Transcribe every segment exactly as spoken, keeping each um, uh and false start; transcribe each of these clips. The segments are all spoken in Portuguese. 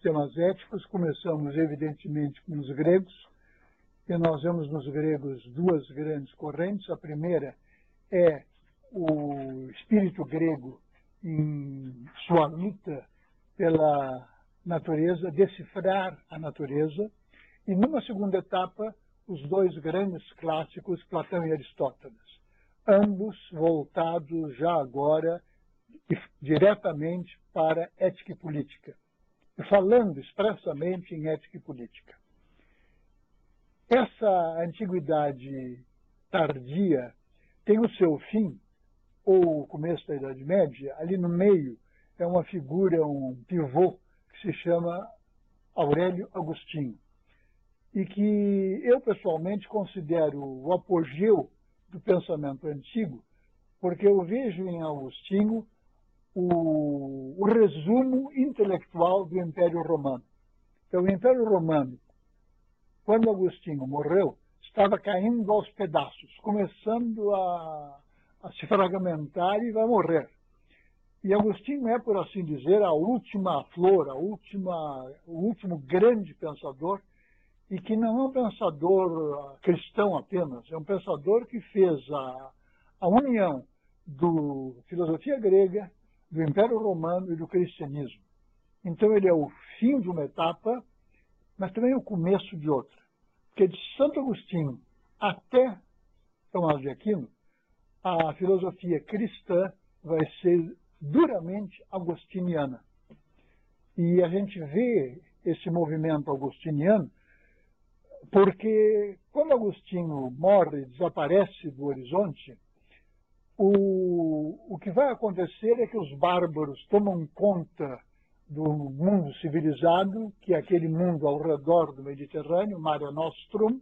sistemas éticos. Começamos, evidentemente, com os gregos, e nós vemos nos gregos duas grandes correntes. A primeira é o espírito grego em sua luta pela natureza, decifrar a natureza, e numa segunda etapa, os dois grandes clássicos, Platão e Aristóteles, ambos voltados já agora diretamente para ética e política, falando expressamente em ética e política. Essa antiguidade tardia tem o seu fim, ou o começo da Idade Média. Ali no meio é uma figura, um pivô, que se chama Aurélio Agostinho, e que eu pessoalmente considero o apogeu do pensamento antigo, porque eu vejo em Agostinho o, o resumo intelectual do Império Romano. Então, o Império Romano, quando Agostinho morreu, estava caindo aos pedaços, começando a, a se fragmentar e vai morrer. E Agostinho é, por assim dizer, a última flor, a última, o último grande pensador, e que não é um pensador cristão apenas, é um pensador que fez a, a união da filosofia grega, do Império Romano e do cristianismo. Então ele é o fim de uma etapa, mas também o começo de outra. Porque de Santo Agostinho até Tomás de Aquino, a filosofia cristã vai ser duramente agostiniana. E a gente vê esse movimento agostiniano porque quando Agostinho morre, desaparece do horizonte, o, o que vai acontecer é que os bárbaros tomam conta do mundo civilizado, que é aquele mundo ao redor do Mediterrâneo, Mare Nostrum,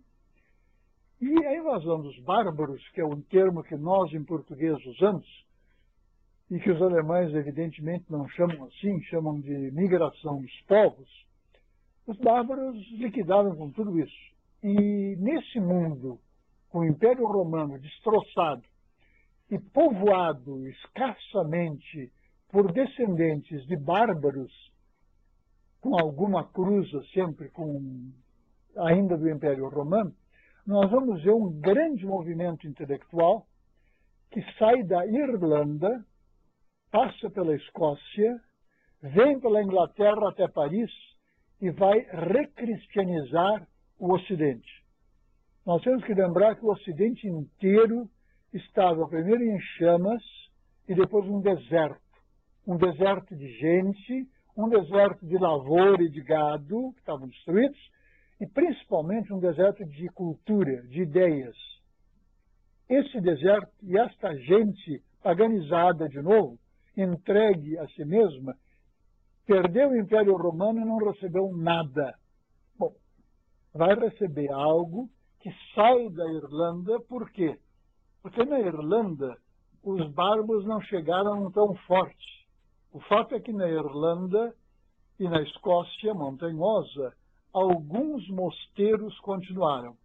e a invasão dos bárbaros, que é um termo que nós em português usamos, e que os alemães evidentemente não chamam assim, chamam de migração dos povos, os bárbaros liquidaram com tudo isso. E nesse mundo, com o Império Romano destroçado e povoado escassamente por descendentes de bárbaros, com alguma cruza sempre com ainda do Império Romano, nós vamos ver um grande movimento intelectual que sai da Irlanda, passa pela Escócia, vem pela Inglaterra até Paris e vai recristianizar o Ocidente. Nós temos que lembrar que o Ocidente inteiro estava primeiro em chamas e depois um deserto. Um deserto de gente, um deserto de lavoura e de gado, que estavam destruídos, e principalmente um deserto de cultura, de ideias. Esse deserto e esta gente paganizada de novo, entregue a si mesma, perdeu o Império Romano e não recebeu nada. Bom, vai receber algo que sai da Irlanda, por quê? Porque na Irlanda os bárbaros não chegaram tão forte. O fato é que na Irlanda e na Escócia montanhosa, alguns mosteiros continuaram.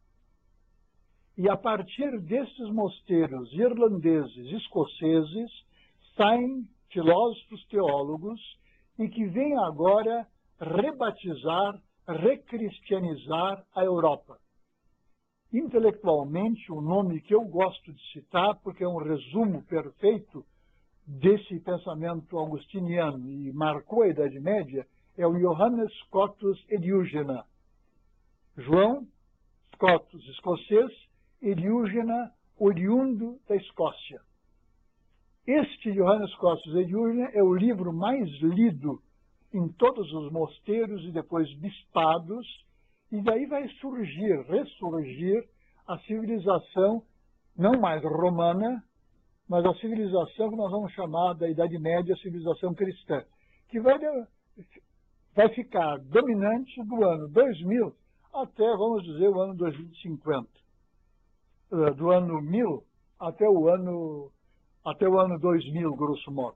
E a partir desses mosteiros irlandeses, escoceses, saem filósofos, teólogos, e que vêm agora rebatizar, recristianizar a Europa. Intelectualmente, o nome que eu gosto de citar, porque é um resumo perfeito desse pensamento augustiniano e marcou a Idade Média, é o Johannes Scotus Eriugena. João Scotus, escocês, Eriugena, oriundo da Escócia. Este Johannes Scotus Eriugena é o livro mais lido em todos os mosteiros e depois bispados, e daí vai surgir, ressurgir a civilização, não mais romana, mas a civilização que nós vamos chamar da Idade Média, a civilização cristã, que vai, vai ficar dominante do ano dois mil até, vamos dizer, o ano dois mil e cinquenta. Do ano mil até o ano, até o ano dois mil, grosso modo.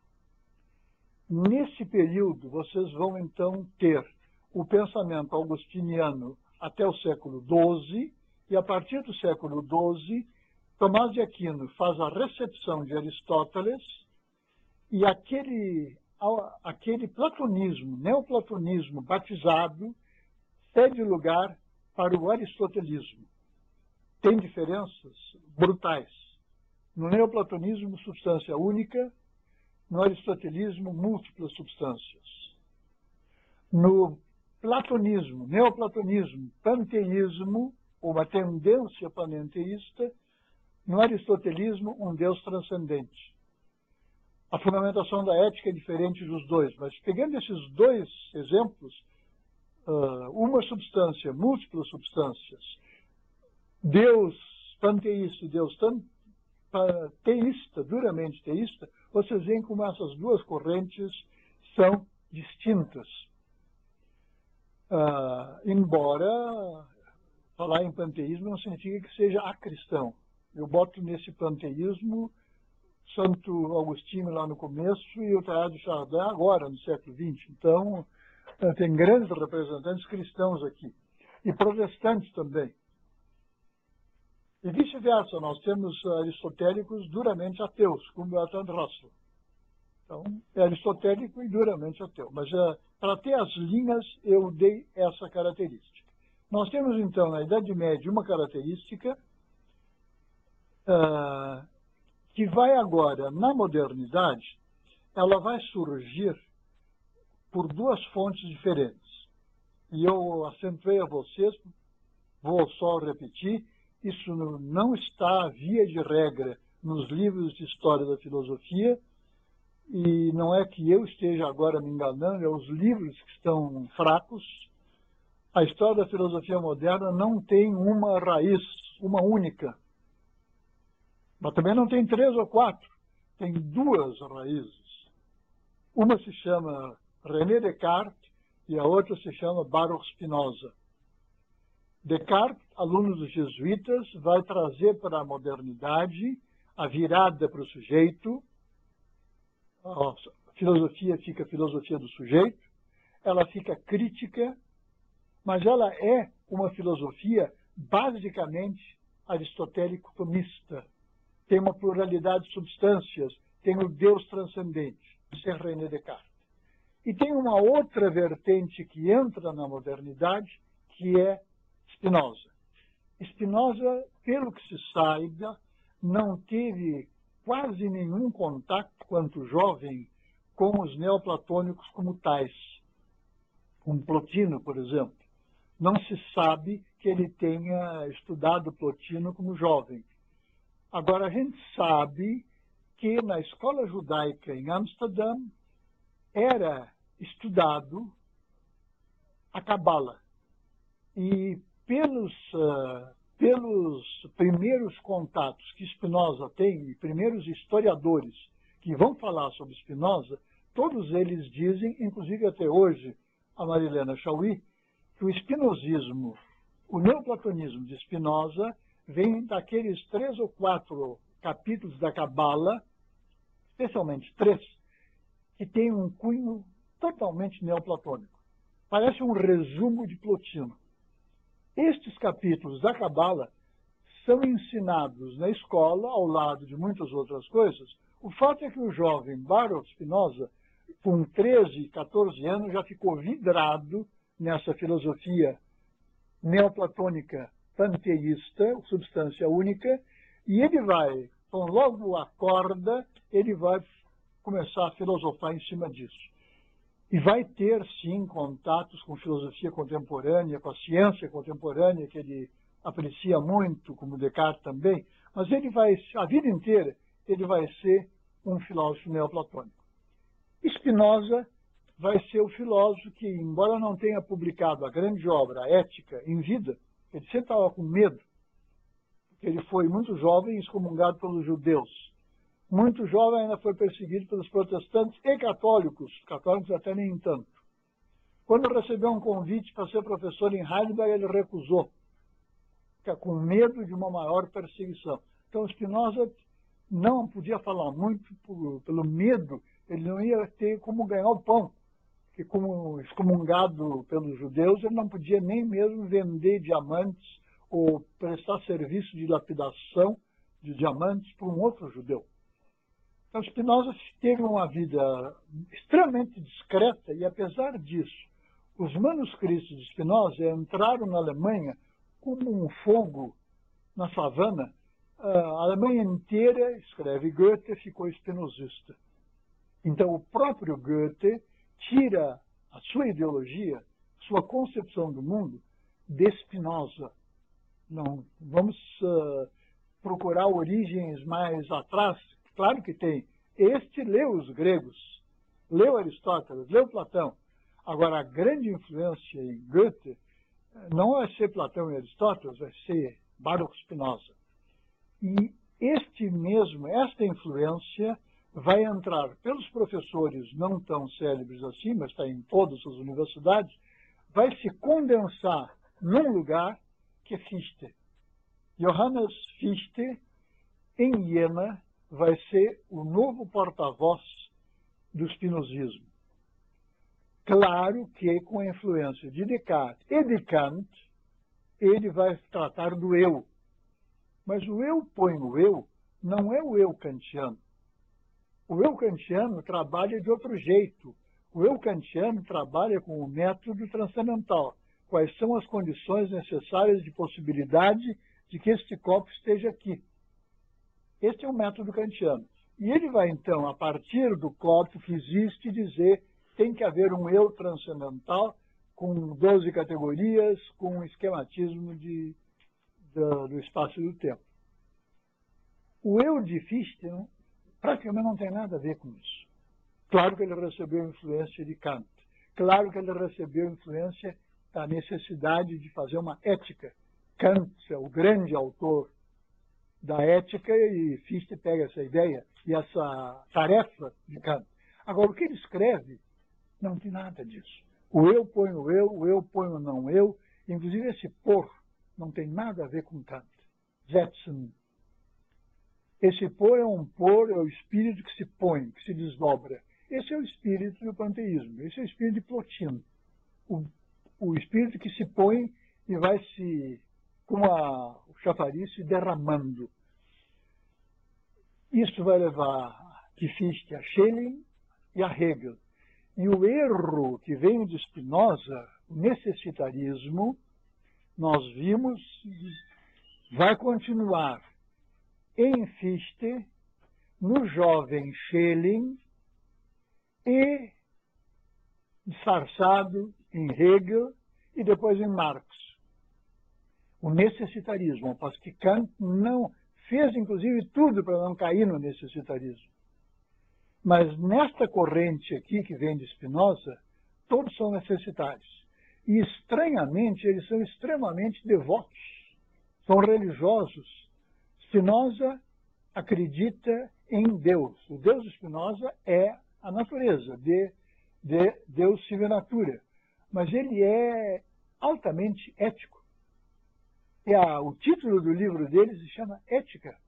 Nesse período, vocês vão então ter o pensamento augustiniano até o século doze, e a partir do século doze, Tomás de Aquino faz a recepção de Aristóteles, e aquele aquele platonismo, neoplatonismo batizado, cede lugar para o aristotelismo. Tem diferenças brutais. No neoplatonismo, substância única, no aristotelismo, múltiplas substâncias. No platonismo, neoplatonismo, panteísmo, uma tendência panenteísta, no aristotelismo, um Deus transcendente. A fundamentação da ética é diferente dos dois, mas pegando esses dois exemplos, uma substância, múltiplas substâncias, Deus panteísta e Deus teísta, duramente teísta, vocês veem como essas duas correntes são distintas. Uh, embora falar em panteísmo não significa que seja acristão. Eu boto nesse panteísmo Santo Agostinho lá no começo e o Teilhard de Chardin agora, no século vinte. Então, tem grandes representantes cristãos aqui. E protestantes também. E vice-versa, nós temos aristotélicos duramente ateus, como Bertrand Russell. Então, é aristotélico e duramente ateu. Mas uh, para ter as linhas, eu dei essa característica. Nós temos, então, na Idade Média, uma característica uh, que vai agora, na modernidade, ela vai surgir por duas fontes diferentes. E eu acentuei a vocês, vou só repetir, isso não está, via de regra, nos livros de história da filosofia, e não é que eu esteja agora me enganando, é os livros que estão fracos. A história da filosofia moderna não tem uma raiz, uma única. Mas também não tem três ou quatro, tem duas raízes. Uma se chama René Descartes e a outra se chama Baruch Spinoza. Descartes, aluno dos jesuítas, vai trazer para a modernidade a virada para o sujeito. A filosofia fica a filosofia do sujeito, ela fica crítica, mas ela é uma filosofia basicamente aristotélico-tomista. Tem uma pluralidade de substâncias, tem o Deus transcendente, isso é René Descartes. E tem uma outra vertente que entra na modernidade, que é Spinoza. Spinoza, pelo que se saiba, não teve quase nenhum contato, quanto jovem, com os neoplatônicos como tais. Com Plotino, por exemplo. Não se sabe que ele tenha estudado Plotino como jovem. Agora, a gente sabe que na escola judaica em Amsterdã era estudado a Cabala. E pelos, uh, pelos primeiros contatos que Spinoza tem, e primeiros historiadores que vão falar sobre Spinoza, todos eles dizem, inclusive até hoje, a Marilena Chauí, que o espinosismo, o neoplatonismo de Spinoza, vem daqueles três ou quatro capítulos da Cabala, especialmente três, que tem um cunho totalmente neoplatônico. Parece um resumo de Plotino. Estes capítulos da Cabala são ensinados na escola, ao lado de muitas outras coisas. O fato é que o jovem Baruch Spinoza, com treze, quatorze anos, já ficou vidrado nessa filosofia neoplatônica panteísta, substância única, e ele vai, então logo acorda, ele vai começar a filosofar em cima disso. E vai ter, sim, contatos com filosofia contemporânea, com a ciência contemporânea, que ele aprecia muito, como Descartes também, mas ele vai, a vida inteira, ele vai ser um filósofo neoplatônico. Spinoza vai ser o filósofo que, embora não tenha publicado a grande obra, a Ética, em vida, ele sempre estava com medo, porque ele foi muito jovem e excomungado pelos judeus. Muito jovem ainda foi perseguido pelos protestantes e católicos, católicos até nem tanto. Quando recebeu um convite para ser professor em Heidelberg, ele recusou, com medo de uma maior perseguição. Então, Spinoza não podia falar muito por, pelo medo, ele não ia ter como ganhar o pão, porque como excomungado pelos judeus, ele não podia nem mesmo vender diamantes ou prestar serviço de lapidação de diamantes para um outro judeu. O Spinoza teve uma vida extremamente discreta e, apesar disso, os manuscritos de Spinoza entraram na Alemanha como um fogo na savana. A Alemanha inteira, escreve Goethe, ficou espinosista. Então, o próprio Goethe tira a sua ideologia, sua concepção do mundo, de Spinoza. Não, vamos uh, procurar origens mais atrás. Claro que tem. Este leu os gregos, leu Aristóteles, leu Platão. Agora, a grande influência em Goethe não vai ser Platão e Aristóteles, vai ser Baruch Spinoza. E este mesmo, esta influência vai entrar pelos professores não tão célebres assim, mas está em todas as universidades, vai se condensar num lugar que é Fichte. Johannes Fichte, em Iena, vai ser o novo porta-voz do spinozismo. Claro que com a influência de Descartes e de Kant, ele vai tratar do eu. Mas o eu põe no eu, não é o eu kantiano. O eu kantiano trabalha de outro jeito. O eu kantiano trabalha com o método transcendental. Quais são as condições necessárias de possibilidade de que este copo esteja aqui? Este é o método kantiano. E ele vai, então, a partir do copo que existe, dizer tem que haver um eu transcendental com doze categorias, com um esquematismo de, do, do espaço e do tempo. O eu de Fichte não, praticamente não tem nada a ver com isso. Claro que ele recebeu influência de Kant. Claro que ele recebeu influência da necessidade de fazer uma ética. Kant é o grande autor da ética e Fichte pega essa ideia e essa tarefa de Kant. Agora, o que ele escreve não tem nada disso. O eu põe o eu, o eu põe o não eu, inclusive esse por não tem nada a ver com Kant. Setzen. Esse por é um por, é o espírito que se põe, que se desdobra. Esse é o espírito do panteísmo, esse é o espírito de Plotino. O, o espírito que se põe e vai se, como a, o chafariz, se derramando. Isso vai levar de Fichte a Schelling e a Hegel. E o erro que vem de Spinoza, o necessitarismo, nós vimos, vai continuar em Fichte, no jovem Schelling e disfarçado em Hegel e depois em Marx. O necessitarismo, parce que Kant não fez, inclusive, tudo para não cair no necessitarismo. Mas nesta corrente aqui, que vem de Spinoza, todos são necessitários. E, estranhamente, eles são extremamente devotos, são religiosos. Spinoza acredita em Deus. O Deus de Spinoza é a natureza, de, de Deus sive natura. Mas ele é altamente ético. E a, o título do livro dele se chama Ética.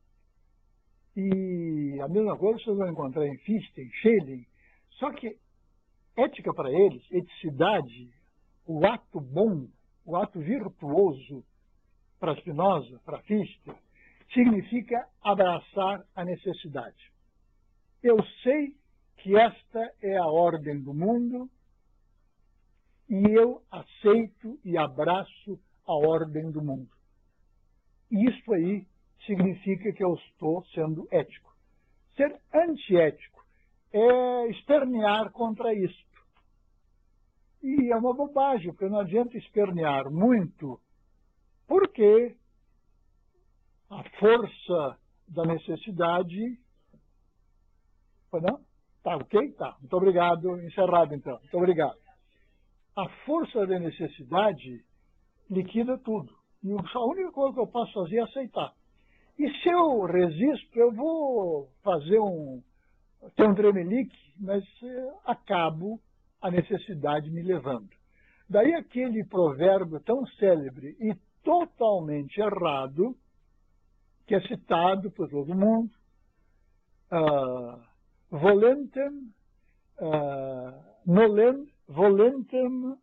E a mesma coisa vocês vão encontrar em Fichte, em Schelling. Só que ética para eles, eticidade, o ato bom, o ato virtuoso para Spinoza, para Fichte, significa abraçar a necessidade. Eu sei que esta é a ordem do mundo e eu aceito e abraço a ordem do mundo. E isso aí significa que eu estou sendo ético. Ser antiético é espernear contra isto. E é uma bobagem, porque não adianta espernear muito, porque a força da necessidade... Não? Tá ok? Tá. Muito obrigado. Encerrado, então. Muito obrigado. A força da necessidade liquida tudo. E a única coisa que eu posso fazer é aceitar. E se eu resisto, eu vou fazer um... ter um tremelique, mas eh, acabo a necessidade me levando. Daí aquele provérbio tão célebre e totalmente errado, que é citado por todo mundo, uh, volentem, uh, nolem, volentem,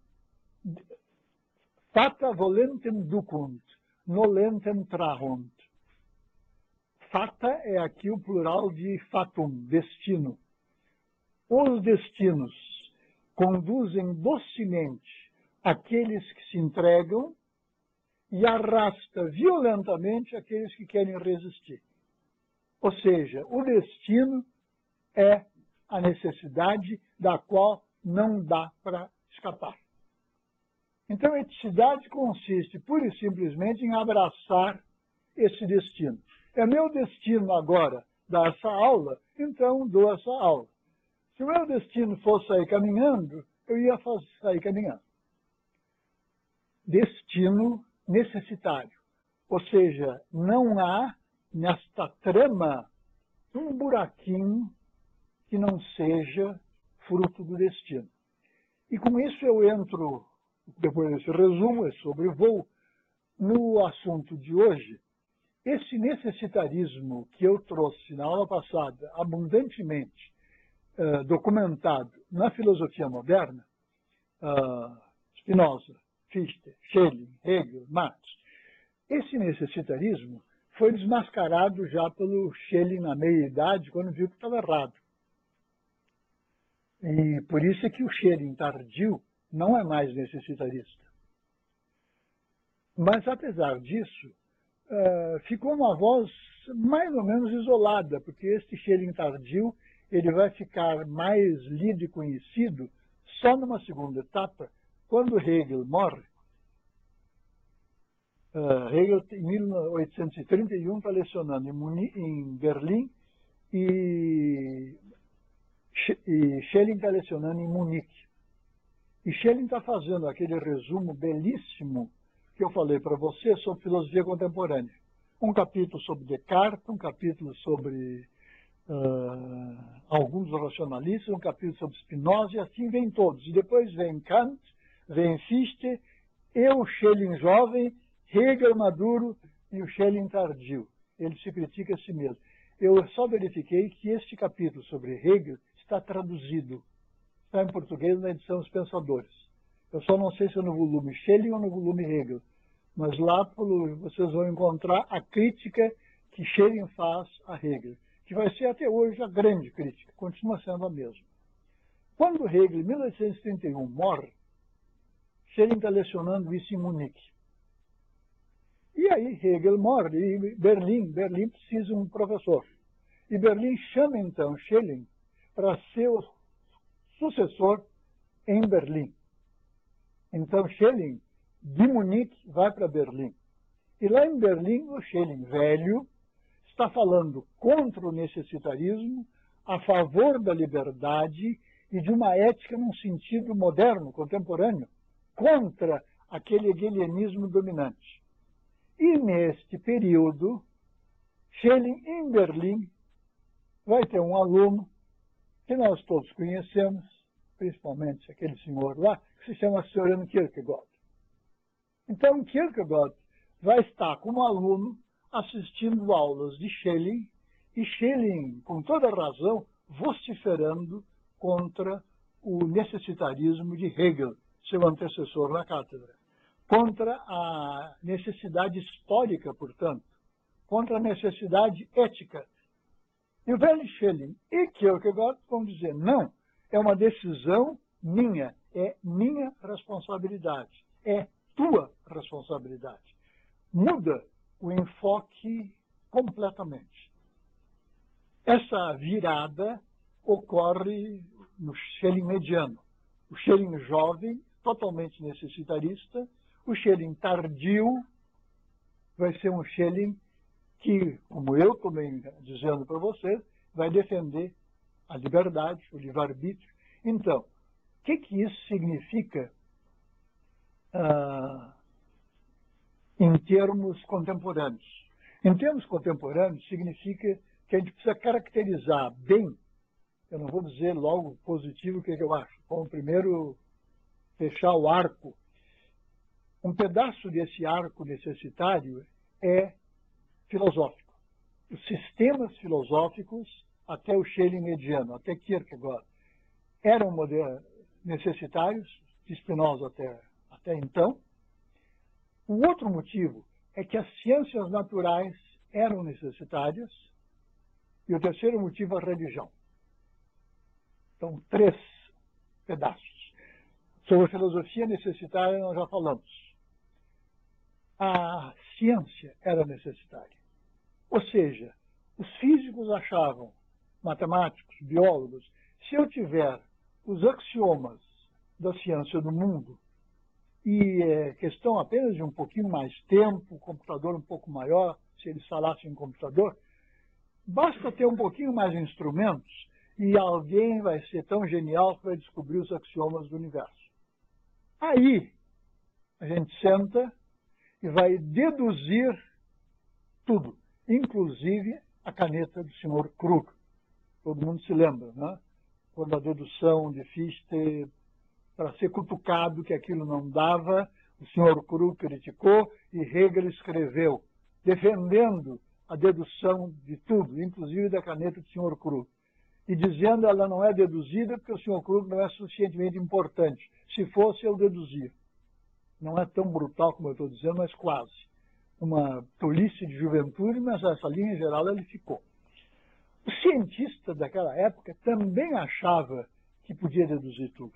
fata volentem ducunt, nolentem trahunt. fata é aqui o plural de fatum, destino. Os destinos conduzem docemente aqueles que se entregam e arrasta violentamente aqueles que querem resistir. Ou seja, o destino é a necessidade da qual não dá para escapar. Então, a eticidade consiste, pura e simplesmente, em abraçar esse destino. É meu destino agora dar essa aula, então dou essa aula. Se o meu destino fosse sair caminhando, eu ia sair caminhando. Destino necessitário. Ou seja, não há nesta trama um buraquinho que não seja fruto do destino. E com isso eu entro, depois desse resumo, é sobre voo, no assunto de hoje. Esse necessitarismo que eu trouxe na aula passada, abundantemente uh, documentado na filosofia moderna, uh, Spinoza, Fichte, Schelling, Hegel, Marx, esse necessitarismo foi desmascarado já pelo Schelling na meia-idade, quando viu que estava errado. E por isso é que o Schelling tardio não é mais necessitarista. Mas, apesar disso, uh, ficou uma voz mais ou menos isolada, porque este Schelling tardio ele vai ficar mais lido e conhecido só numa segunda etapa, quando Hegel morre. Uh, Hegel, em mil oitocentos e trinta e um, está lecionando em, Munique, em Berlim, e, e Schelling está lecionando em Munique. E Schelling está fazendo aquele resumo belíssimo que eu falei para você sobre filosofia contemporânea. Um capítulo sobre Descartes, um capítulo sobre uh, alguns racionalistas, um capítulo sobre Spinoza, e assim vem todos. E depois vem Kant, vem Fichte, eu, Schelling jovem, Hegel maduro e o Schelling tardio. Ele se critica a si mesmo. Eu só verifiquei que este capítulo sobre Hegel está traduzido. Está em português na edição Os Pensadores. Eu só não sei se é no volume Schelling ou no volume Hegel. Mas lá vocês vão encontrar a crítica que Schelling faz a Hegel, que vai ser até hoje a grande crítica, continua sendo a mesma. Quando Hegel, em mil oitocentos e trinta e um, morre, Schelling está lecionando isso em Munique. E aí Hegel morre, e Berlim, Berlim precisa de um professor. E Berlim chama então Schelling para ser o sucessor em Berlim. Então Schelling, de Munique, vai para Berlim. E lá em Berlim, o Schelling velho está falando contra o necessitarismo, a favor da liberdade e de uma ética num sentido moderno, contemporâneo, contra aquele hegelianismo dominante. E neste período, Schelling, em Berlim, vai ter um aluno que nós todos conhecemos, principalmente aquele senhor lá, que se chama Søren Kierkegaard. Então, Kierkegaard vai estar como aluno assistindo aulas de Schelling, e Schelling, com toda razão, vociferando contra o necessitarismo de Hegel, seu antecessor na cátedra. Contra a necessidade histórica, portanto, contra a necessidade ética. E o velho Schelling e Kierkegaard vão dizer, não, é uma decisão minha, é minha responsabilidade, é tua responsabilidade. Muda o enfoque completamente. Essa virada ocorre no Schelling mediano. O Schelling jovem, totalmente necessitarista, o Schelling tardio vai ser um Schelling que, como eu também dizendo para vocês, vai defender a liberdade, o livre-arbítrio. Então, o que, que isso significa ah, em termos contemporâneos? Em termos contemporâneos, significa que a gente precisa caracterizar bem, eu não vou dizer logo positivo o que, que eu acho, vamos primeiro fechar o arco. Um pedaço desse arco necessitário é filosófico. Os sistemas filosóficos, até o Schelling mediano, até Kierkegaard, eram necessitários, de Spinoza até, até então. O outro motivo é que as ciências naturais eram necessitárias, e o terceiro motivo, a religião. Então, três pedaços. Sobre a filosofia necessitária, nós já falamos. A ciência era necessitária. Ou seja, os físicos achavam, matemáticos, biólogos, se eu tiver os axiomas da ciência do mundo, e é questão apenas de um pouquinho mais tempo, computador um pouco maior, se eles falassem em computador, basta ter um pouquinho mais de instrumentos e alguém vai ser tão genial que vai descobrir os axiomas do universo. Aí, a gente senta e vai deduzir tudo, inclusive a caneta do senhor Krug. Todo mundo se lembra, né? Quando a dedução de Fichte, para ser cutucado que aquilo não dava, o senhor Krug criticou e Hegel escreveu, defendendo a dedução de tudo, inclusive da caneta do senhor Krug, e dizendo que ela não é deduzida porque o senhor Krug não é suficientemente importante. Se fosse, eu deduzia. Não é tão brutal como eu estou dizendo, mas quase. Uma tolice de juventude, mas essa linha em geral ele ficou. O cientista daquela época também achava que podia deduzir tudo.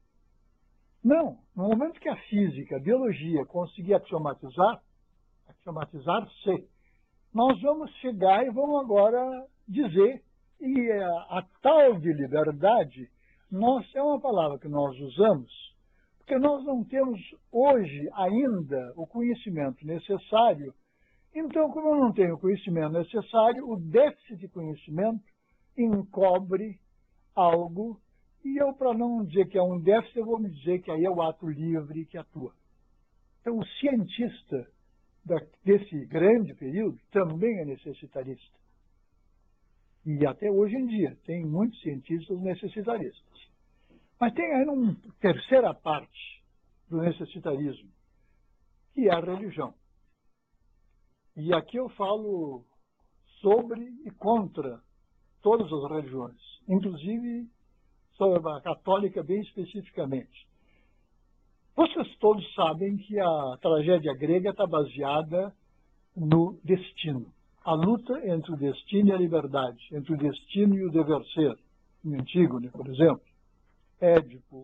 Não, no momento que a física, a biologia conseguir axiomatizar, axiomatizar-se, nós vamos chegar e vamos agora dizer, e a, a tal de liberdade, nós, é uma palavra que nós usamos, porque nós não temos hoje ainda o conhecimento necessário. Então, como eu não tenho o conhecimento necessário, o déficit de conhecimento encobre algo, e eu, para não dizer que é um déficit, eu vou me dizer que aí é o ato livre que atua. Então, o cientista desse grande período também é necessitarista. E até hoje em dia, tem muitos cientistas necessitaristas. Mas tem aí uma terceira parte do necessitarismo, que é a religião. E aqui eu falo sobre e contra todas as religiões, inclusive sobre a católica bem especificamente. Vocês todos sabem que a tragédia grega está baseada no destino. A luta entre o destino e a liberdade, entre o destino e o dever ser. Em Antígone, por exemplo, Édipo.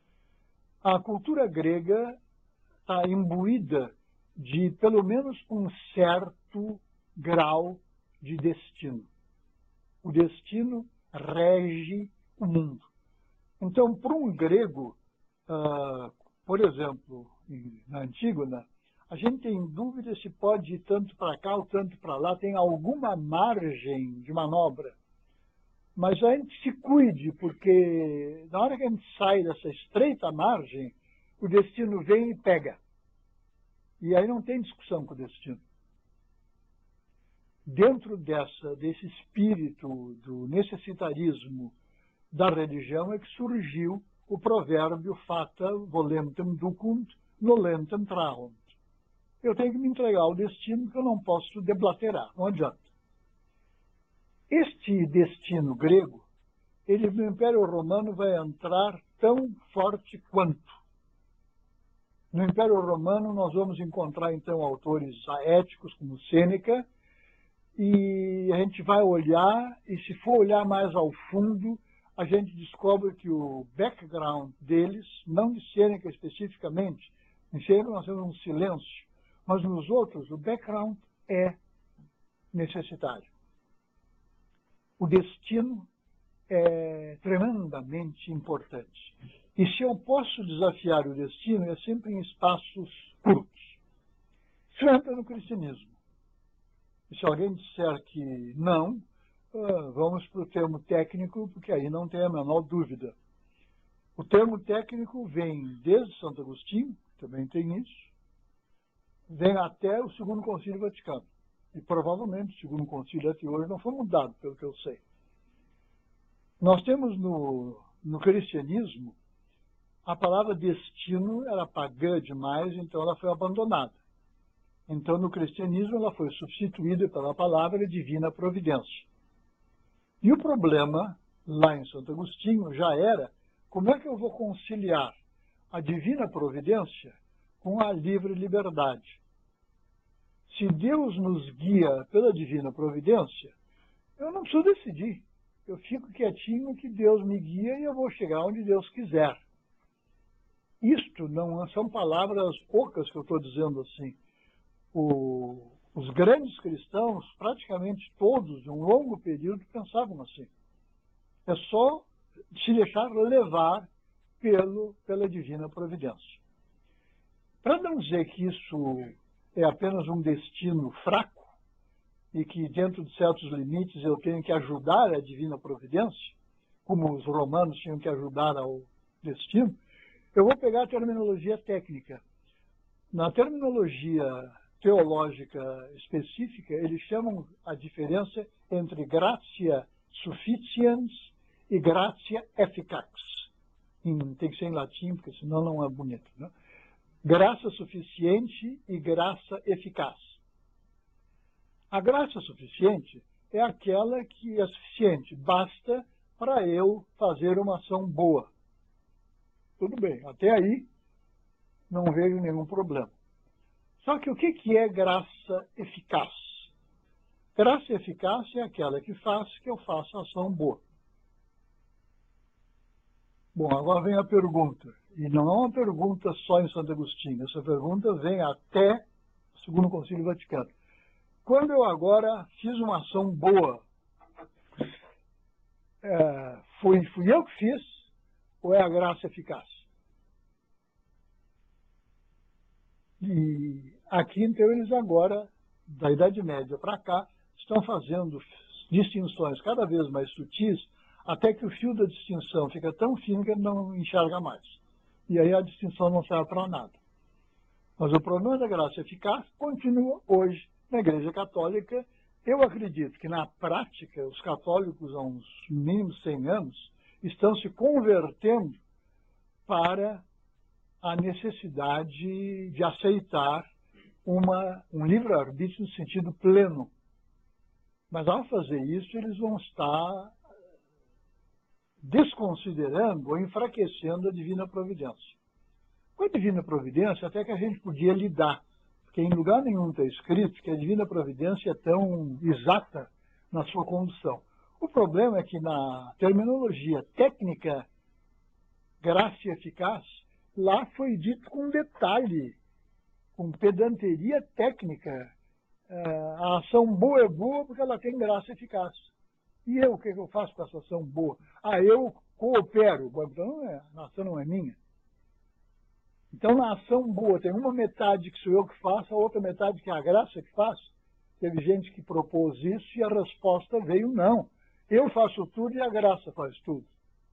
A cultura grega está imbuída de pelo menos um certo grau de destino. O destino rege o mundo. Então, para um grego, uh, por exemplo, na Antígona, a gente tem dúvida se pode ir tanto para cá ou tanto para lá, tem alguma margem de manobra. Mas a gente se cuide, porque na hora que a gente sai dessa estreita margem, o destino vem e pega. E aí não tem discussão com o destino. Dentro dessa, desse espírito do necessitarismo da religião é que surgiu o provérbio fata volentem ducunt, nolentem traunt. Eu tenho que me entregar ao destino que eu não posso deblaterar, não adianta. Este destino grego, ele no Império Romano vai entrar tão forte quanto. No Império Romano nós vamos encontrar então autores éticos como Sêneca, e a gente vai olhar, e se for olhar mais ao fundo, a gente descobre que o background deles, não de Sêneca especificamente, em Sêneca nós temos um silêncio, mas nos outros o background é necessitário. O destino é tremendamente importante. E se eu posso desafiar o destino, é sempre em espaços curtos. Isso entra no cristianismo. E se alguém disser que não, vamos para o termo técnico, porque aí não tem a menor dúvida. O termo técnico vem desde Santo Agostinho, também tem isso, vem até o Segundo Concílio Vaticano. E provavelmente o Segundo Concílio até hoje não foi mudado, pelo que eu sei. Nós temos no, no cristianismo, a palavra destino era pagã demais, então ela foi abandonada. Então no cristianismo ela foi substituída pela palavra divina providência. E o problema, lá em Santo Agostinho, já era como é que eu vou conciliar a divina providência com a livre liberdade. Se Deus nos guia pela divina providência, eu não preciso decidir. Eu fico quietinho que Deus me guia e eu vou chegar onde Deus quiser. Isto não são palavras poucas que eu estou dizendo assim. O, os grandes cristãos, praticamente todos, em um longo período, pensavam assim. É só se deixar levar pelo, pela divina providência. Para não dizer que isso é apenas um destino fraco, e que dentro de certos limites eu tenho que ajudar a divina providência, como os romanos tinham que ajudar ao destino, eu vou pegar a terminologia técnica. Na terminologia teológica específica, eles chamam a diferença entre gratia sufficiens e gratia efficax. Tem que ser em latim, porque senão não é bonito, né? Graça suficiente e graça eficaz. A graça suficiente é aquela que é suficiente, basta para eu fazer uma ação boa. Tudo bem, até aí não vejo nenhum problema. Só que o que é graça eficaz? Graça eficaz é aquela que faz que eu faça ação boa. Bom, agora vem a pergunta, e não é uma pergunta só em Santo Agostinho, essa pergunta vem até o Segundo Concílio Vaticano. Quando eu agora fiz uma ação boa, é, fui, fui eu que fiz ou é a graça eficaz? E aqui, então, eles agora, da Idade Média para cá, estão fazendo distinções cada vez mais sutis, até que o fio da distinção fica tão fino que ele não enxerga mais. E aí a distinção não serve para nada. Mas o problema da graça eficaz continua hoje na Igreja Católica. Eu acredito que, na prática, os católicos, há uns mínimos cem anos, estão se convertendo para a necessidade de aceitar uma, um livre-arbítrio no sentido pleno. Mas, ao fazer isso, eles vão estar desconsiderando ou enfraquecendo a divina providência. Com a divina providência, até que a gente podia lidar, porque em lugar nenhum está escrito que a divina providência é tão exata na sua condução. O problema é que na terminologia técnica, graça e eficaz, lá foi dito com detalhe, com pedanteria técnica. A ação boa é boa porque ela tem graça eficaz. E eu, o que eu faço com essa ação boa? Ah, eu coopero. Bom, então não é, a ação não é minha. Então, na ação boa, tem uma metade que sou eu que faço, a outra metade que é a graça que faz. Teve gente que propôs isso e a resposta veio não. Eu faço tudo e a graça faz tudo.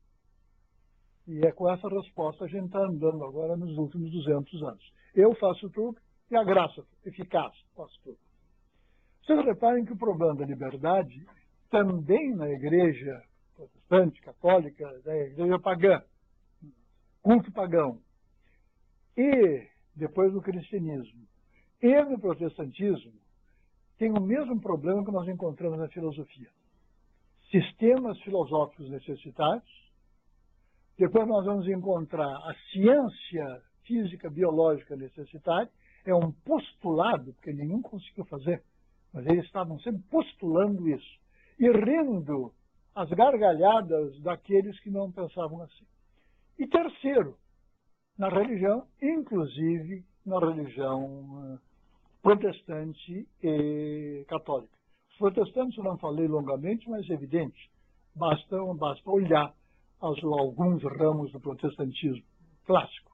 E é com essa resposta a gente está andando agora nos últimos duzentos anos. Eu faço tudo e a graça eficaz faz tudo. Vocês reparem que o problema da liberdade, também na igreja protestante, católica, da igreja pagã, culto pagão, e depois no cristianismo, e no protestantismo, tem o mesmo problema que nós encontramos na filosofia. Sistemas filosóficos necessitados. Depois nós vamos encontrar a ciência física, biológica necessitária. É um postulado, porque nenhum conseguiu fazer, mas eles estavam sempre postulando isso. E rindo as gargalhadas daqueles que não pensavam assim. E terceiro, na religião, inclusive na religião protestante e católica. Os protestantes eu não falei longamente, mas é evidente. Basta, basta olhar as, alguns ramos do protestantismo clássico.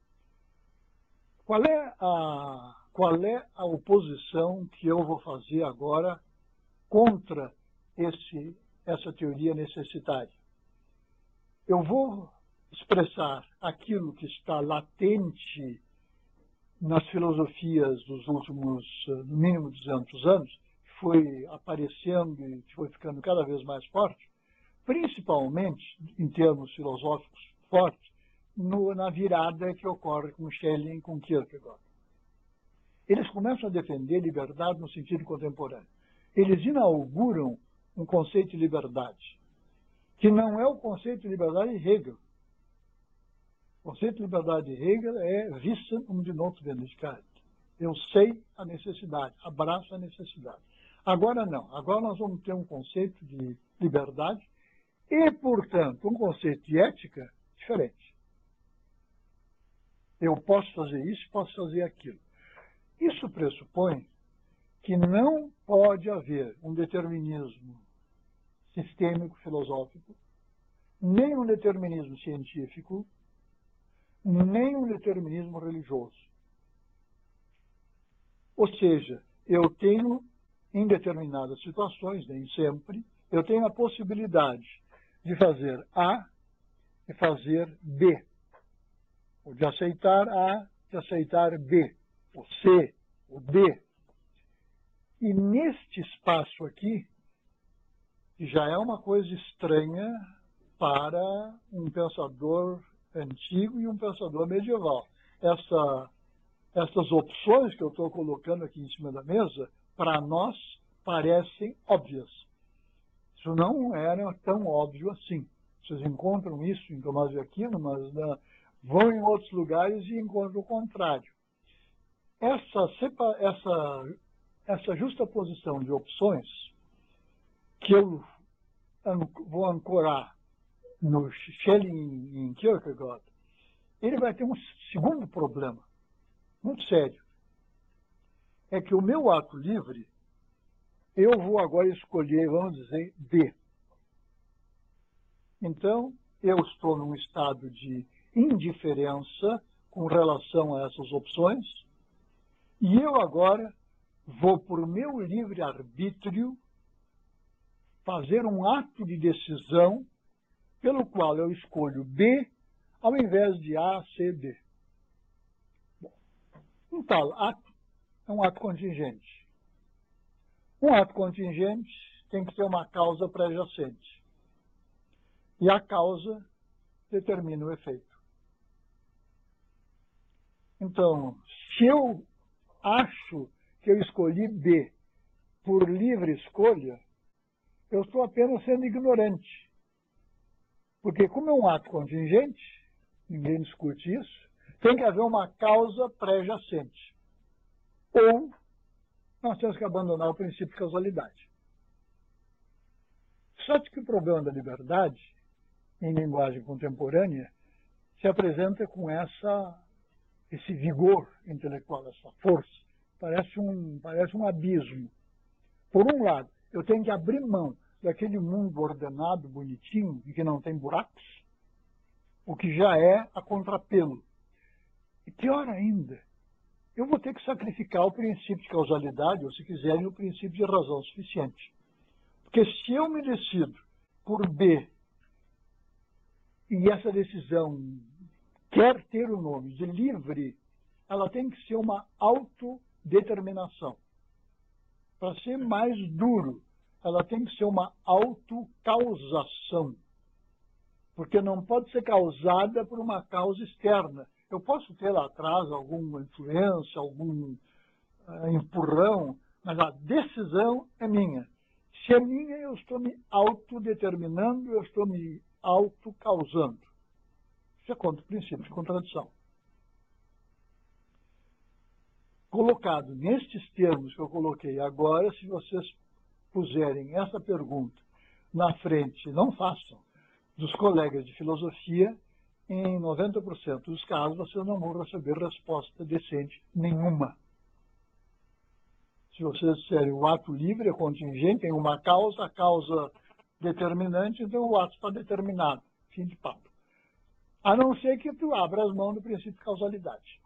Qual é, a, qual é a oposição que eu vou fazer agora contra esse, essa teoria necessitária? Eu vou expressar aquilo que está latente nas filosofias dos últimos, no mínimo, duzentos anos, que foi aparecendo e foi ficando cada vez mais forte, principalmente, em termos filosóficos fortes, no, na virada que ocorre com Schelling e com Kierkegaard. Eles começam a defender liberdade no sentido contemporâneo. Eles inauguram um conceito de liberdade, que não é o conceito de liberdade de Hegel. O conceito de liberdade de Hegel é Wissen um die Notwendigkeit. Eu sei a necessidade, abraço a necessidade. Agora não, agora nós vamos ter um conceito de liberdade e, portanto, um conceito de ética diferente. Eu posso fazer isso, posso fazer aquilo. Isso pressupõe que não pode haver um determinismo sistêmico filosófico, nem um determinismo científico, nem um determinismo religioso. Ou seja, eu tenho, em determinadas situações, nem sempre, eu tenho a possibilidade de fazer A e fazer B. Ou de aceitar A, de aceitar B. O C, o D. E neste espaço aqui, que já é uma coisa estranha para um pensador antigo e um pensador medieval. Essa, essas opções que eu estou colocando aqui em cima da mesa, para nós, parecem óbvias. Isso não era tão óbvio assim. Vocês encontram isso em Tomás de Aquino, mas né, vão em outros lugares e encontram o contrário. Essa, essa, essa justaposição de opções, que eu vou ancorar no Schelling e Kierkegaard, ele vai ter um segundo problema, muito sério. É que o meu ato livre, eu vou agora escolher, vamos dizer, B. Então, eu estou num estado de indiferença com relação a essas opções, e eu agora vou, por meu livre-arbítrio, fazer um ato de decisão pelo qual eu escolho B ao invés de A, C, D. Bom, um tal ato é um ato contingente. Um ato contingente tem que ter uma causa pré-jacente. E a causa determina o efeito. Então, se eu acho que eu escolhi B por livre escolha, eu estou apenas sendo ignorante. Porque como é um ato contingente, ninguém discute isso, tem que haver uma causa pré-jacente. Ou nós temos que abandonar o princípio de causalidade. Só que o problema da liberdade, em linguagem contemporânea, se apresenta com essa, esse vigor intelectual, essa força. Parece um, parece um abismo. Por um lado, eu tenho que abrir mão daquele mundo ordenado, bonitinho, e que não tem buracos, o que já é a contrapelo. E pior ainda, eu vou ter que sacrificar o princípio de causalidade, ou se quiserem, o princípio de razão suficiente. Porque se eu me decido por B, e essa decisão quer ter o nome de livre, ela tem que ser uma autodeterminação. Para ser mais duro, ela tem que ser uma autocausação. Porque não pode ser causada por uma causa externa. Eu posso ter lá atrás alguma influência, algum uh, empurrão, mas a decisão é minha. Se é minha, eu estou me autodeterminando, eu estou me autocausando. Isso é contra o princípio de contradição. Colocado nestes termos que eu coloquei agora, se vocês puserem essa pergunta na frente, não façam, dos colegas de filosofia, em noventa por cento dos casos vocês não vão receber resposta decente nenhuma. Se vocês disserem o ato livre é contingente, tem uma causa, a causa determinante, então o ato está determinado. Fim de papo. A não ser que tu abra as mãos do princípio de causalidade.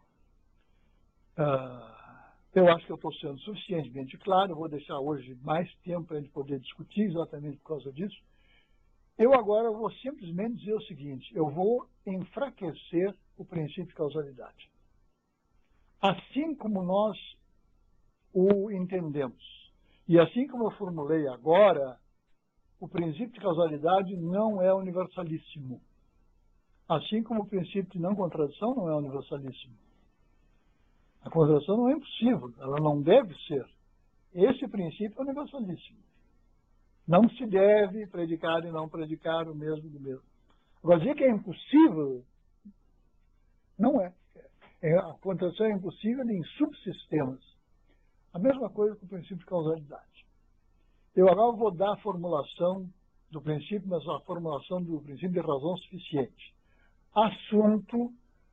Uh, eu acho que eu estou sendo suficientemente claro, eu vou deixar hoje mais tempo para a gente poder discutir exatamente por causa disso. Eu agora vou simplesmente dizer o seguinte, eu vou enfraquecer o princípio de causalidade. Assim como nós o entendemos, e assim como eu formulei agora, o princípio de causalidade não é universalíssimo. Assim como o princípio de não contradição não é universalíssimo. A contradição não é impossível, ela não deve ser. Esse princípio é universalíssimo. Não se deve predicar e não predicar o mesmo do mesmo. Agora, dizer que é impossível, não é. A contradição é impossível em subsistemas. A mesma coisa com o princípio de causalidade. Eu agora vou dar a formulação do princípio, mas a formulação do princípio de razão suficiente. Assunto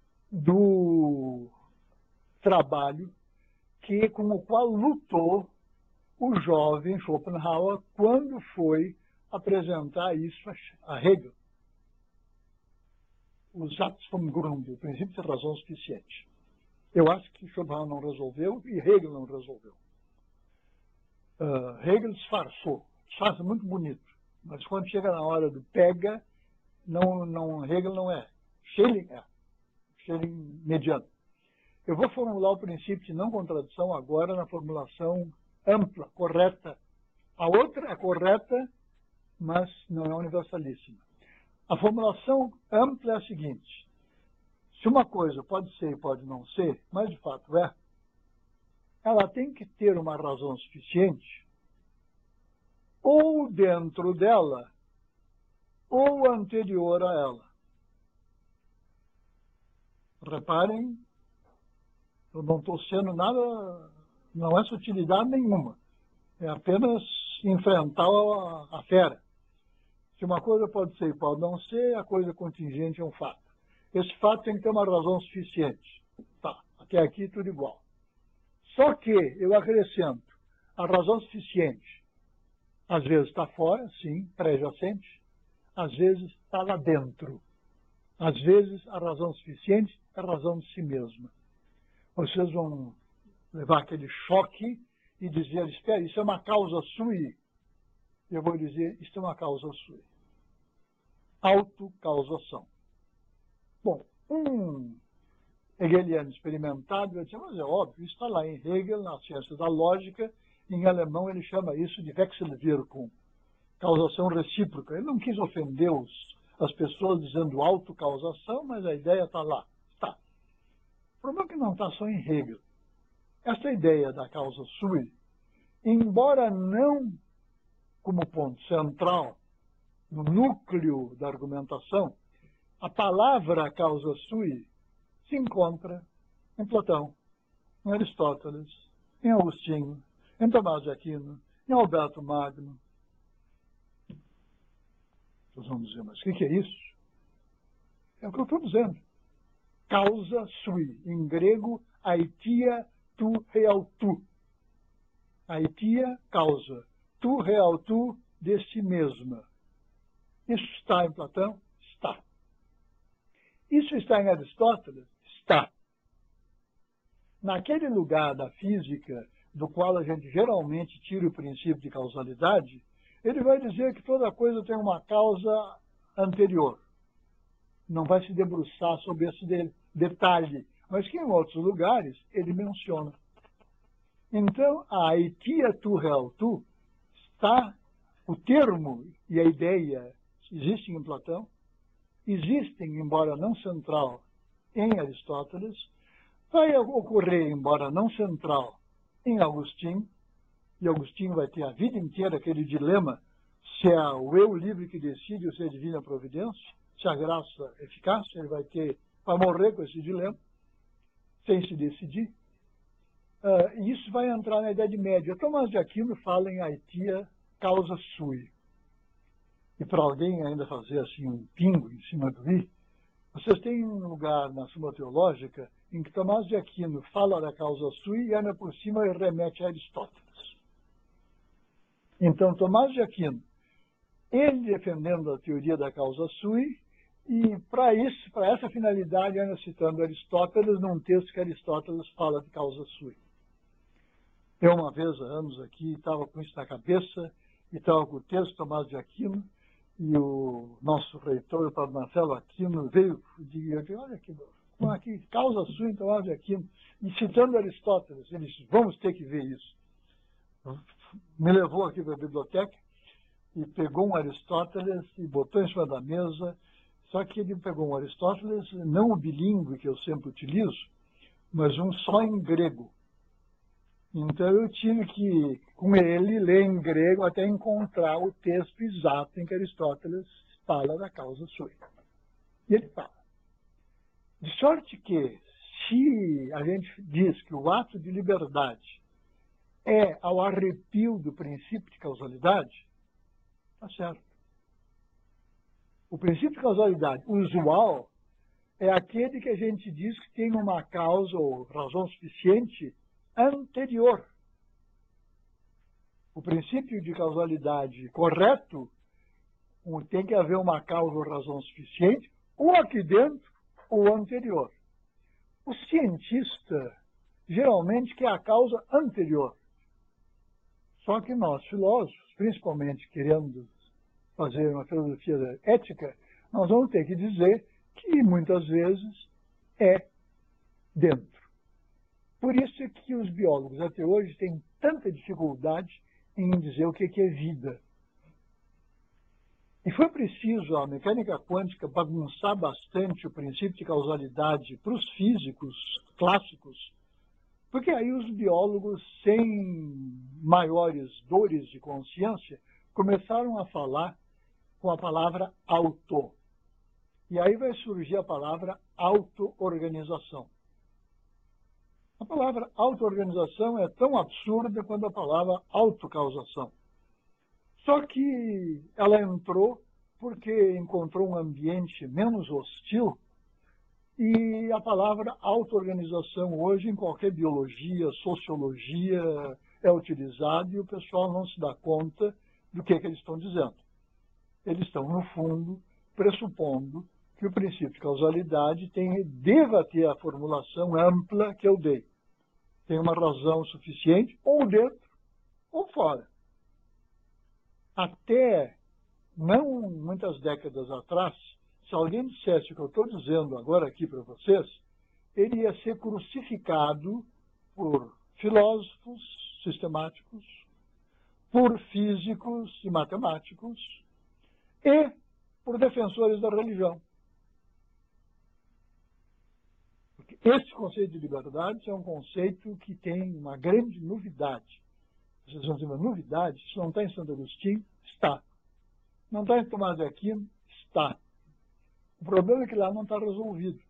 do trabalho que, com o qual lutou o jovem Schopenhauer quando foi apresentar isso a Hegel. Os Satz vom Grunde, o princípio de razão suficiente. Eu acho que Schopenhauer não resolveu e Hegel não resolveu. Uh, Hegel disfarçou, disfarça muito bonito, mas quando chega na hora do pega, não, não, Hegel não é. Schelling é. Schelling mediano. Eu vou formular o princípio de não contradição agora na formulação ampla, correta. A outra é correta, mas não é universalíssima. A formulação ampla é a seguinte: se uma coisa pode ser e pode não ser, mas de fato é, ela tem que ter uma razão suficiente, ou dentro dela, ou anterior a ela. Reparem, eu não estou sendo nada, não é sutilidade nenhuma. É apenas enfrentar a, a fera. Se uma coisa pode ser e pode não ser, a coisa contingente é um fato. Esse fato tem que ter uma razão suficiente. Tá, até aqui tudo igual. Só que eu acrescento, a razão suficiente, às vezes está fora, sim, pré-jacente, às vezes está lá dentro. Às vezes a razão suficiente é a razão de si mesma. Vocês vão levar aquele choque e dizer, espera, isso é uma causa sui. Eu vou dizer, isso é uma causa sui. Autocausação. Bom, um hegeliano experimentado vai dizer, mas é óbvio, isso está lá em Hegel, na ciência da lógica, em alemão ele chama isso de Wechselwirkung, causação recíproca. Ele não quis ofender os, as pessoas dizendo autocausação, mas a ideia está lá. Tá. O problema é que não está só em Hegel. Essa ideia da causa sui, embora não como ponto central, no núcleo da argumentação, a palavra causa sui se encontra em Platão, em Aristóteles, em Agostinho, em Tomás de Aquino, em Alberto Magno. Vocês vão dizer, mas o que, que é isso? É o que eu estou dizendo. Causa sui, em grego, aitia tu real tu. Aitia, causa. Tu real tu, de si mesma. Isso está em Platão? Está. Isso está em Aristóteles? Está. Naquele lugar da física, do qual a gente geralmente tira o princípio de causalidade, ele vai dizer que toda coisa tem uma causa anterior. Não vai se debruçar sobre esse detalhe, mas que em outros lugares ele menciona. Então, a aitia tu real tu está, o termo e a ideia existem em Platão, existem, embora não central, em Aristóteles, vai ocorrer, embora não central, em Agostinho, e Agostinho vai ter a vida inteira aquele dilema se é o eu livre que decide ou se é a divina providência, se a graça é eficaz, ele vai ter, vai morrer com esse dilema, sem se decidir. Uh, e isso vai entrar na Idade Média. Tomás de Aquino fala em aitia causa sui. E para alguém ainda fazer assim um pingo em cima do i, vocês têm um lugar na Suma Teológica em que Tomás de Aquino fala da causa sui e ainda por cima ele remete a Aristóteles. Então, Tomás de Aquino, ele defendendo a teoria da causa sui, e para isso, para essa finalidade, ainda citando Aristóteles, num texto que Aristóteles fala de causa sui. Eu, uma vez, há anos aqui, estava com isso na cabeça, e estava com o texto de Tomás de Aquino, e o nosso reitor, o padre Marcelo Aquino, veio e disse, olha aqui, aqui, causa sui em Tomás de Aquino, e citando Aristóteles, ele disse, vamos ter que ver isso. Me levou aqui para a biblioteca, e pegou um Aristóteles e botou em cima da mesa, só que ele pegou um Aristóteles, não o bilíngue que eu sempre utilizo, mas um só em grego. Então eu tive que, com ele, ler em grego até encontrar o texto exato em que Aristóteles fala da causa sui. E ele fala, de sorte que, se a gente diz que o ato de liberdade é ao arrepio do princípio de causalidade, está certo. O princípio de causalidade usual é aquele que a gente diz que tem uma causa ou razão suficiente anterior. O princípio de causalidade correto tem que haver uma causa ou razão suficiente, ou aqui dentro, ou anterior. O cientista geralmente quer a causa anterior. Só que nós, filósofos, principalmente querendo fazer uma filosofia ética, nós vamos ter que dizer que muitas vezes é dentro. Por isso é que os biólogos até hoje têm tanta dificuldade em dizer o que é vida. E foi preciso a mecânica quântica bagunçar bastante o princípio de causalidade para os físicos clássicos, porque aí os biólogos, sem maiores dores de consciência, começaram a falar com a palavra auto. E aí vai surgir a palavra auto-organização. A palavra auto-organização é tão absurda quanto a palavra autocausação. Só que ela entrou porque encontrou um ambiente menos hostil e a palavra auto-organização hoje em qualquer biologia, sociologia é utilizada e o pessoal não se dá conta do que, é que eles estão dizendo. Eles estão, no fundo, pressupondo que o princípio de causalidade tem, deva ter a formulação ampla que eu dei. Tem uma razão suficiente ou dentro ou fora. Até não muitas décadas atrás, se alguém dissesse o que eu estou dizendo agora aqui para vocês, ele ia ser crucificado por filósofos sistemáticos, por físicos e matemáticos e por defensores da religião. Porque esse conceito de liberdade é um conceito que tem uma grande novidade. Vocês vão dizer, uma novidade? Isso não está em Santo Agostinho? Está. Não está em Tomás de Aquino? Está. O problema é que lá não está resolvido.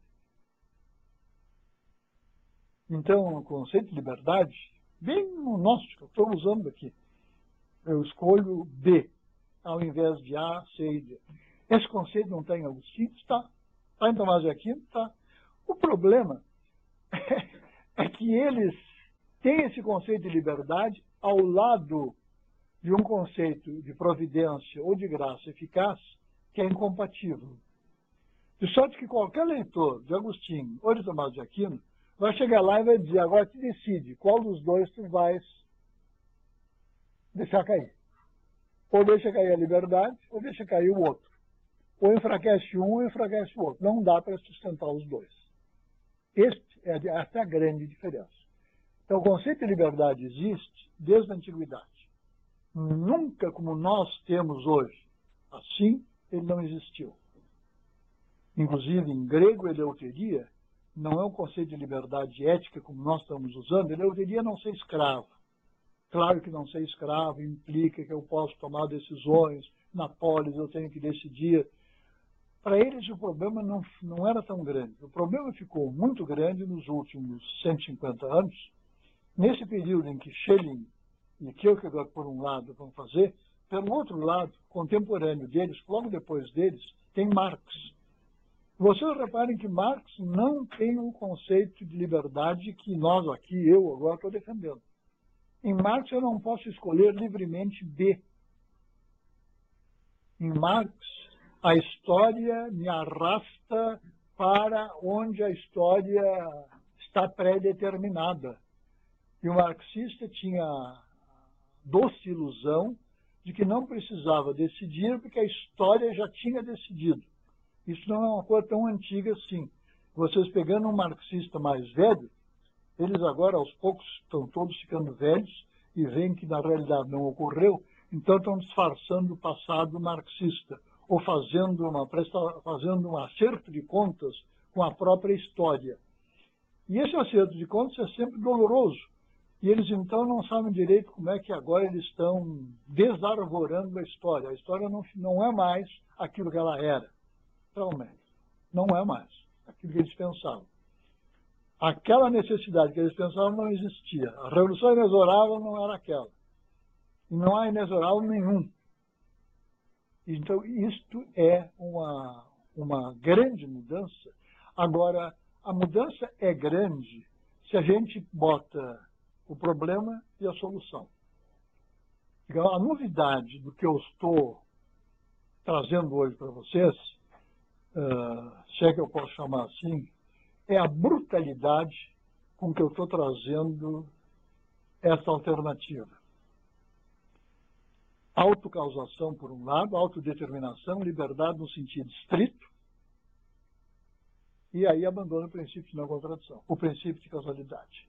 Então, o conceito de liberdade, bem no nosso, que eu estou usando aqui, eu escolho B, ao invés de A, C e D. Esse conceito não está em Agostinho? Está. Está em Tomás de Aquino? Está. O problema é que eles têm esse conceito de liberdade ao lado de um conceito de providência ou de graça eficaz que é incompatível. De sorte que qualquer leitor de Agostinho ou de Tomás de Aquino vai chegar lá e vai dizer, agora te decide qual dos dois tu vais deixar cair. Ou deixa cair a liberdade, ou deixa cair o outro. Ou enfraquece um, ou enfraquece o outro. Não dá para sustentar os dois. Este é, essa é a grande diferença. Então, o conceito de liberdade existe desde a antiguidade. Nunca como nós temos hoje. Assim, ele não existiu. Inclusive, em grego, eleuteria não é um conceito de liberdade ética como nós estamos usando. Eleuteria é não ser escravo. Claro que não ser escravo implica que eu posso tomar decisões na polis, eu tenho que decidir. Para eles, o problema não, não era tão grande. O problema ficou muito grande nos últimos cento e cinquenta anos, nesse período em que Schelling e Kierkegaard, por um lado, vão fazer, pelo outro lado, contemporâneo deles, logo depois deles, tem Marx. Vocês reparem que Marx não tem o conceito de liberdade que nós aqui, eu agora, estou defendendo. Em Marx eu não posso escolher livremente B. Em Marx, a história me arrasta para onde a história está pré-determinada. E o marxista tinha a doce ilusão de que não precisava decidir porque a história já tinha decidido. Isso não é uma coisa tão antiga assim. Vocês pegando um marxista mais velho, eles agora aos poucos estão todos ficando velhos e veem que na realidade não ocorreu, então estão disfarçando o passado marxista ou fazendo, uma, fazendo um acerto de contas com a própria história. E esse acerto de contas é sempre doloroso. E eles então não sabem direito como é que agora eles estão desarvorando a história. A história não, não é mais aquilo que ela era. Realmente, não é mais aquilo que eles pensavam. aquela necessidade que eles pensavam não existia. A revolução inexorável não era aquela. E não há inexorável nenhum. Então, isto é uma, uma grande mudança. Agora, a mudança é grande se a gente bota o problema e a solução. Então, a novidade do que eu estou trazendo hoje para vocês, uh, se é que eu posso chamar assim, é a brutalidade com que eu estou trazendo essa alternativa. Autocausação, por um lado, autodeterminação, liberdade no sentido estrito, e aí abandona o princípio de não contradição, o princípio de causalidade.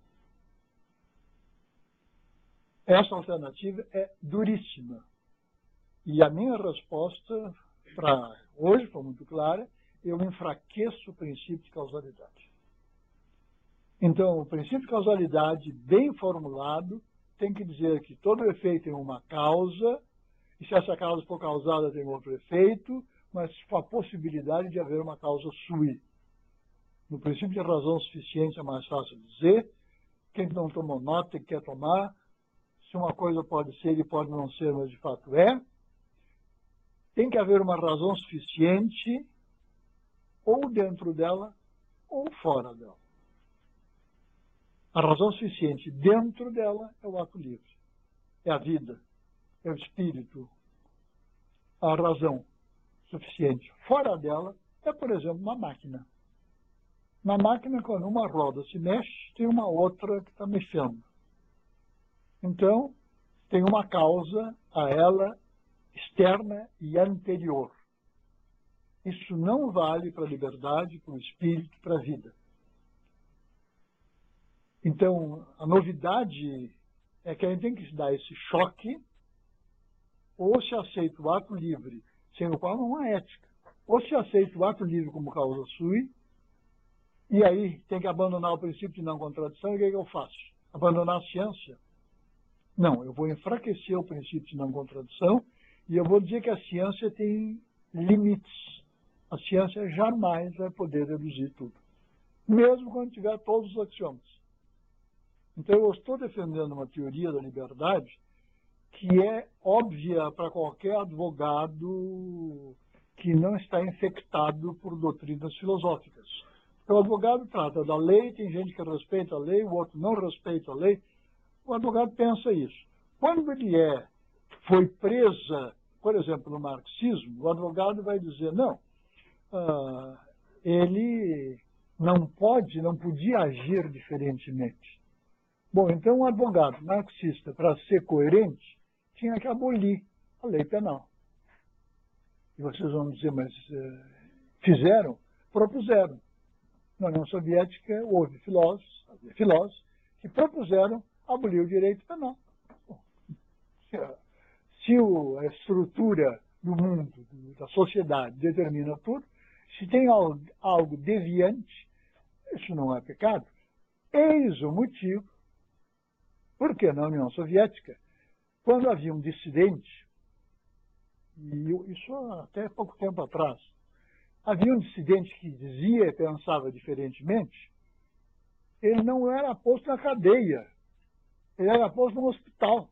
Essa alternativa é duríssima. E a minha resposta para hoje foi muito clara: eu enfraqueço o princípio de causalidade. Então, o princípio de causalidade, bem formulado, tem que dizer que todo efeito tem uma causa, e se essa causa for causada tem outro efeito, mas com a possibilidade de haver uma causa sui. No princípio de razão suficiente é mais fácil dizer. Quem não tomou nota e quer tomar, se uma coisa pode ser e pode não ser, mas de fato é, tem que haver uma razão suficiente ou dentro dela ou fora dela. A razão suficiente dentro dela é o ato livre, é a vida, é o espírito. A razão suficiente fora dela é, por exemplo, uma máquina. Na máquina, quando uma roda se mexe, tem uma outra que está mexendo. Então, tem uma causa a ela externa e anterior. Isso não vale para a liberdade, para o espírito, para a vida. Então, a novidade é que a gente tem que se dar esse choque, ou se aceita o ato livre, sem o qual não há ética, ou se aceita o ato livre como causa sui, e aí tem que abandonar o princípio de não contradição, e o que, é que eu faço? Abandonar a ciência? Não, eu vou enfraquecer o princípio de não contradição, e eu vou dizer que a ciência tem limites. A ciência jamais vai poder reduzir tudo, mesmo quando tiver todos os axiomas. Então, eu estou defendendo uma teoria da liberdade que é óbvia para qualquer advogado que não está infectado por doutrinas filosóficas. O advogado trata da lei, tem gente que respeita a lei, o outro não respeita a lei. O advogado pensa isso. Quando ele é, foi presa, por exemplo, no marxismo, o advogado vai dizer, não, uh, ele não pode, não podia agir diferentemente. Bom, então um advogado marxista, para ser coerente, tinha que abolir a lei penal. E vocês vão dizer, mas uh, fizeram? Propuseram. Na União Soviética houve filósofos, filósofos que propuseram abolir o direito penal. Se a estrutura do mundo, da sociedade, determina tudo, se tem algo deviante, isso não é pecado. Eis o motivo porque na União Soviética, quando havia um dissidente, e isso até pouco tempo atrás, havia um dissidente que dizia e pensava diferentemente, ele não era posto na cadeia, ele era posto no hospital.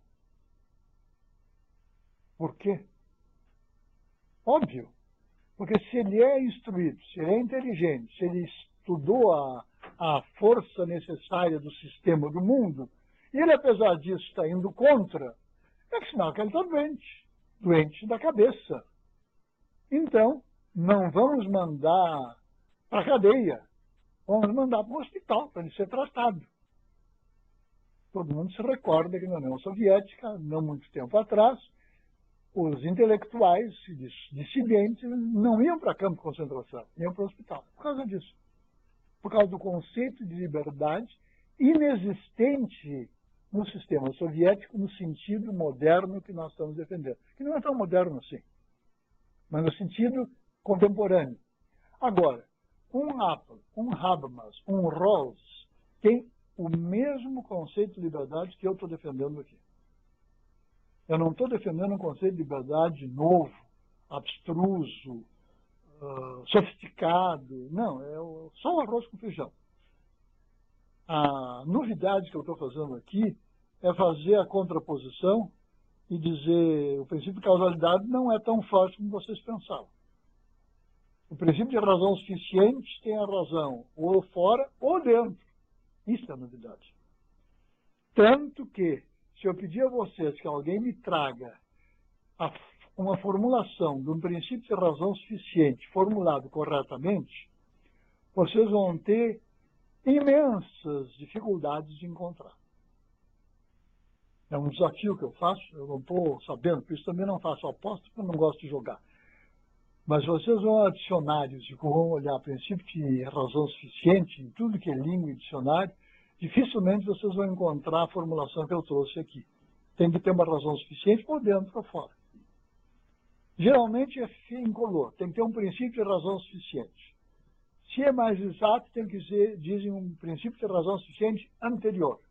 Por quê? Óbvio, porque se ele é instruído, se ele é inteligente, se ele estudou a, a força necessária do sistema do mundo, e ele, apesar disso, está indo contra, é que sinal que ele está doente, doente da cabeça. Então, não vamos mandar para a cadeia, vamos mandar para o hospital para ele ser tratado. Todo mundo se recorda que na União Soviética, não muito tempo atrás, os intelectuais dissidentes não iam para campo de concentração, iam para o hospital. Por causa disso. Por causa do conceito de liberdade inexistente no sistema soviético, no sentido moderno que nós estamos defendendo. Que não é tão moderno assim, mas no sentido contemporâneo. Agora, um Apple, um Habermas, um Rawls tem o mesmo conceito de liberdade que eu estou defendendo aqui. Eu não estou defendendo um conceito de liberdade novo, abstruso, uh, sofisticado. Não, é só o arroz com feijão. A novidade que eu estou fazendo aqui é fazer a contraposição e dizer o princípio de causalidade não é tão forte como vocês pensavam. O princípio de razão suficiente tem a razão ou fora ou dentro. Isso é a novidade. Tanto que, se eu pedir a vocês que alguém me traga a, uma formulação de um princípio de razão suficiente formulado corretamente, vocês vão ter imensas dificuldades de encontrar. É um desafio que eu faço, eu não estou sabendo, por isso também não faço aposta, porque eu não gosto de jogar. Mas vocês vão a dicionários e vão olhar princípio de razão suficiente em tudo que é língua e dicionário, dificilmente vocês vão encontrar a formulação que eu trouxe aqui. Tem que ter uma razão suficiente por dentro ou fora. Geralmente é incolor, tem que ter um princípio de razão suficiente. Se é mais exato, tem que ser, dizem, um princípio de razão suficiente anterior.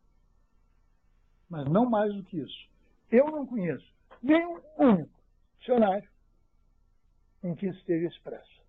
Mas não mais do que isso. Eu não conheço nenhum único dicionário em que esteja expresso.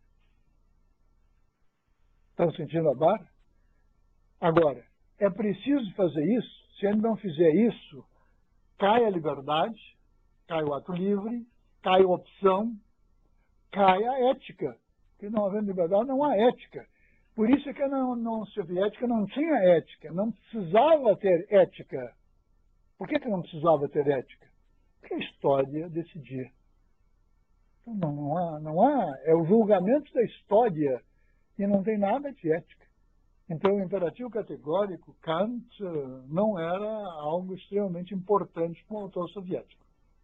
Estão sentindo a barra? Agora, é preciso fazer isso. Se ele não fizer isso, cai a liberdade, cai o ato livre, cai a opção, cai a ética. Porque não havendo liberdade, não há ética. Por isso é que a União Soviética não tinha ética, não precisava ter ética. Por que, que não precisava ter ética? Porque a história decidia. Então, não há, não há, é o julgamento da história e não tem nada de ética. Então, o imperativo categórico, Kant, não era algo extremamente importante para o autor soviético.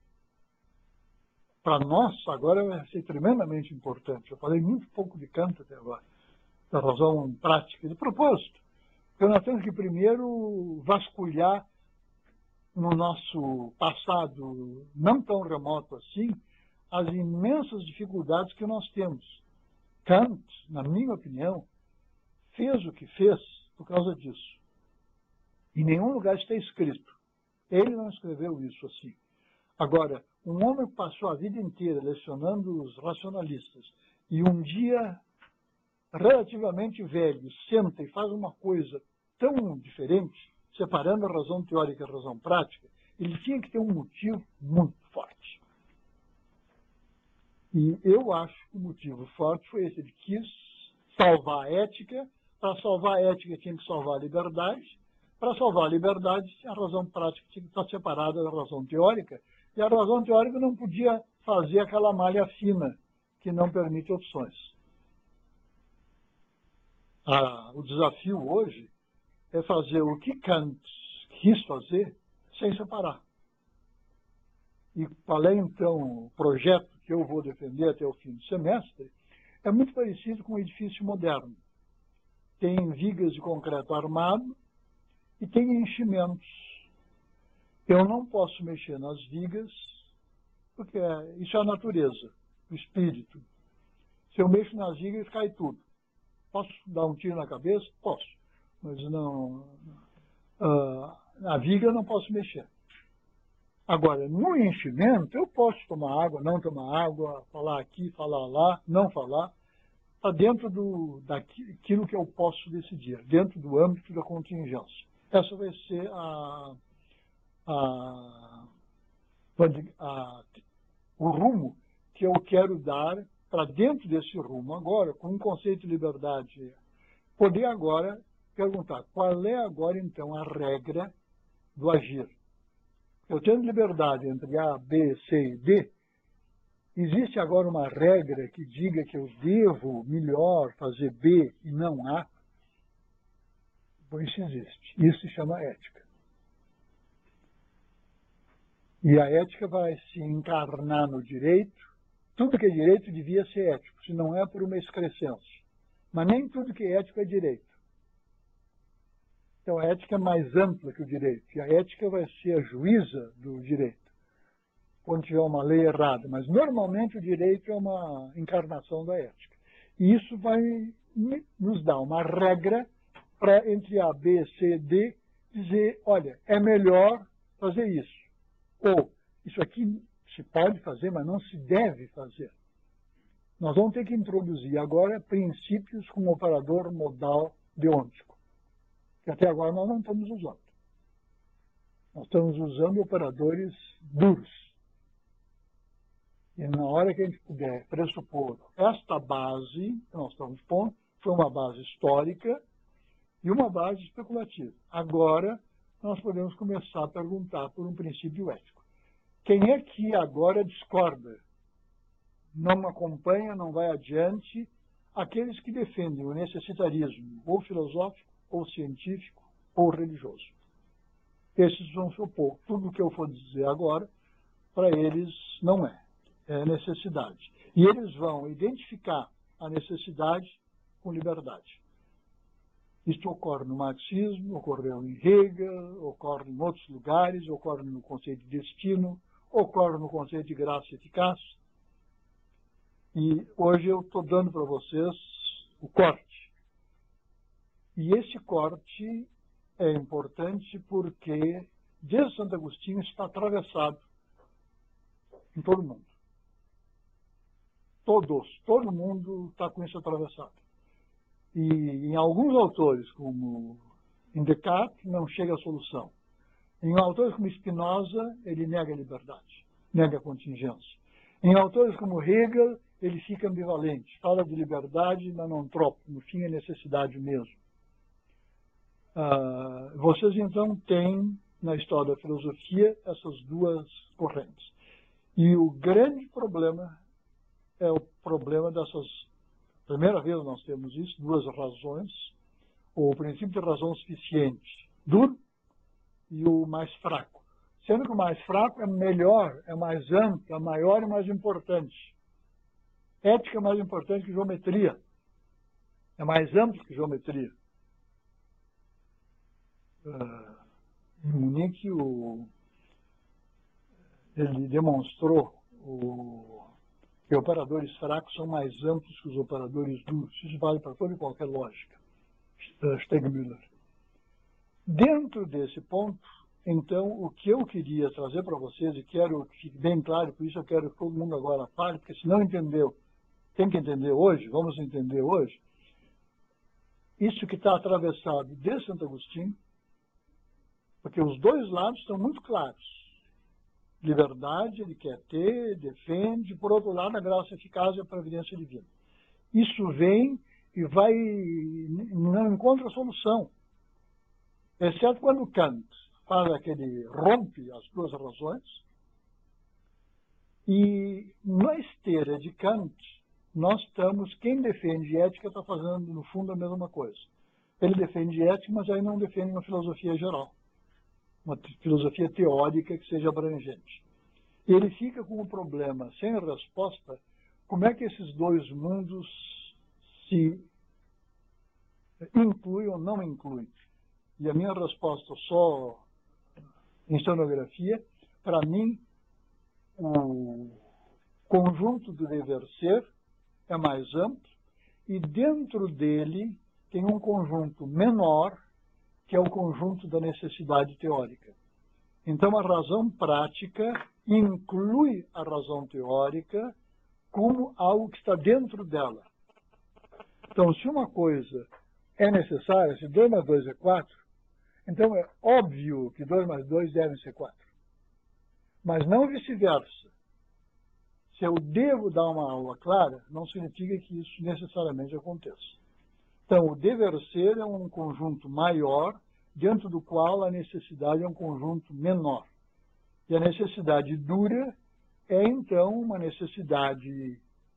Para nós, agora, vai ser tremendamente importante. Eu falei muito pouco de Kant até agora, da razão prática, de propósito. Porque nós temos que primeiro vasculhar no nosso passado não tão remoto assim, as imensas dificuldades que nós temos. Kant, na minha opinião, fez o que fez por causa disso. Em nenhum lugar está escrito. Ele não escreveu isso assim. Agora, um homem que passou a vida inteira lecionando os racionalistas e um dia, relativamente velho, senta e faz uma coisa tão diferente, separando a razão teórica e a razão prática, ele tinha que ter um motivo muito forte. E eu acho que o motivo forte foi esse. Ele quis salvar a ética. Para salvar a ética tinha que salvar a liberdade. Para salvar a liberdade, a razão prática tinha que estar separada da razão teórica. E a razão teórica não podia fazer aquela malha fina que não permite opções. Ah, o desafio hoje é fazer o que Kant quis fazer sem separar. E qual é, então, o projeto que eu vou defender até o fim do semestre? É muito parecido com um edifício moderno. Tem vigas de concreto armado e tem enchimentos. Eu não posso mexer nas vigas, porque isso é a natureza, o espírito. Se eu mexo nas vigas, cai tudo. Posso dar um tiro na cabeça? Posso. Mas não, uh, na viga eu não posso mexer. Agora, no enchimento, eu posso tomar água, não tomar água, falar aqui, falar lá, não falar. Está dentro do, daquilo que eu posso decidir, dentro do âmbito da contingência. Essa vai ser a, a, a, o rumo que eu quero dar para dentro desse rumo agora, com um conceito de liberdade. Poder agora perguntar qual é agora, então, a regra do agir. Eu tendo liberdade entre A, B, C e D, existe agora uma regra que diga que eu devo melhor fazer B e não A? Pois isso existe. Isso se chama ética. E a ética vai se encarnar no direito. Tudo que é direito devia ser ético, se não é por uma excrescência. Mas nem tudo que é ético é direito. Então a ética é mais ampla que o direito. E a ética vai ser a juíza do direito, quando tiver uma lei errada. Mas normalmente o direito é uma encarnação da ética. E isso vai nos dar uma regra para, entre A, B, C, D, dizer, olha, é melhor fazer isso. Ou, isso aqui se pode fazer, mas não se deve fazer. Nós vamos ter que introduzir agora princípios com operador modal deôntico. que até agora nós não estamos usando. Nós estamos usando operadores duros. E na hora que a gente puder pressupor esta base que nós estamos pondo, foi uma base histórica e uma base especulativa. Agora, nós podemos começar a perguntar por um princípio ético. Quem é que agora discorda, não acompanha, não vai adiante, aqueles que defendem o necessitarismo, ou filosófico, ou científico, ou religioso? Esses vão se opor. Tudo o que eu for dizer agora, para eles não é. É necessidade. E eles vão identificar a necessidade com liberdade. Isto ocorre no marxismo, ocorreu em Hegel, ocorre em outros lugares, ocorre no conceito de destino, ocorre no conceito de graça e eficácia. E hoje eu estou dando para vocês o corte. E esse corte é importante porque, desde Santo Agostinho, está atravessado em todo mundo. Todos, todo mundo está com isso atravessado. E em alguns autores, como em Descartes, não chega à solução. Em autores como Spinoza, ele nega a liberdade, nega a contingência. Em autores como Hegel, ele fica ambivalente, fala de liberdade, mas não troca, no fim é necessidade mesmo. Ah, vocês então têm, na história da filosofia, essas duas correntes. E o grande problema é o problema dessas, primeira vez nós temos isso, duas razões, o princípio de razão suficiente, duro, e o mais fraco. Sendo que o mais fraco é melhor, é mais amplo, é maior e mais importante. Ética é mais importante que geometria. É mais amplo que geometria. Uh, em Munique, o, ele demonstrou o, que operadores fracos são mais amplos que os operadores duros. Isso vale para toda e qualquer lógica. Stegmüller. Dentro desse ponto, então, o que eu queria trazer para vocês, e quero que fique bem claro, por isso eu quero que todo mundo agora fale, porque se não entendeu, tem que entender hoje, vamos entender hoje, isso que está atravessado de Santo Agostinho, porque os dois lados estão muito claros. Liberdade, ele quer ter, defende, por outro lado, a graça eficaz e a providência divina. Isso vem e vai, não encontra solução. Exceto quando Kant fala que ele rompe as duas razões. E na esteira de Kant, nós estamos, quem defende ética está fazendo, no fundo, a mesma coisa. Ele defende ética, mas aí não defende uma filosofia geral. Uma filosofia teórica que seja abrangente. Ele fica com um problema sem resposta, como é que esses dois mundos se incluem ou não incluem. E a minha resposta só em cenografia, para mim, o conjunto do dever ser é mais amplo e dentro dele tem um conjunto menor, que é o conjunto da necessidade teórica. Então, a razão prática inclui a razão teórica como algo que está dentro dela. Então, se uma coisa é necessária, se dois mais dois é quatro, então é óbvio que dois mais dois deve ser quatro. Mas não vice-versa. Se eu devo dar uma aula clara, não significa que isso necessariamente aconteça. Então, o dever ser é um conjunto maior, dentro do qual a necessidade é um conjunto menor. E a necessidade dura é, então, uma necessidade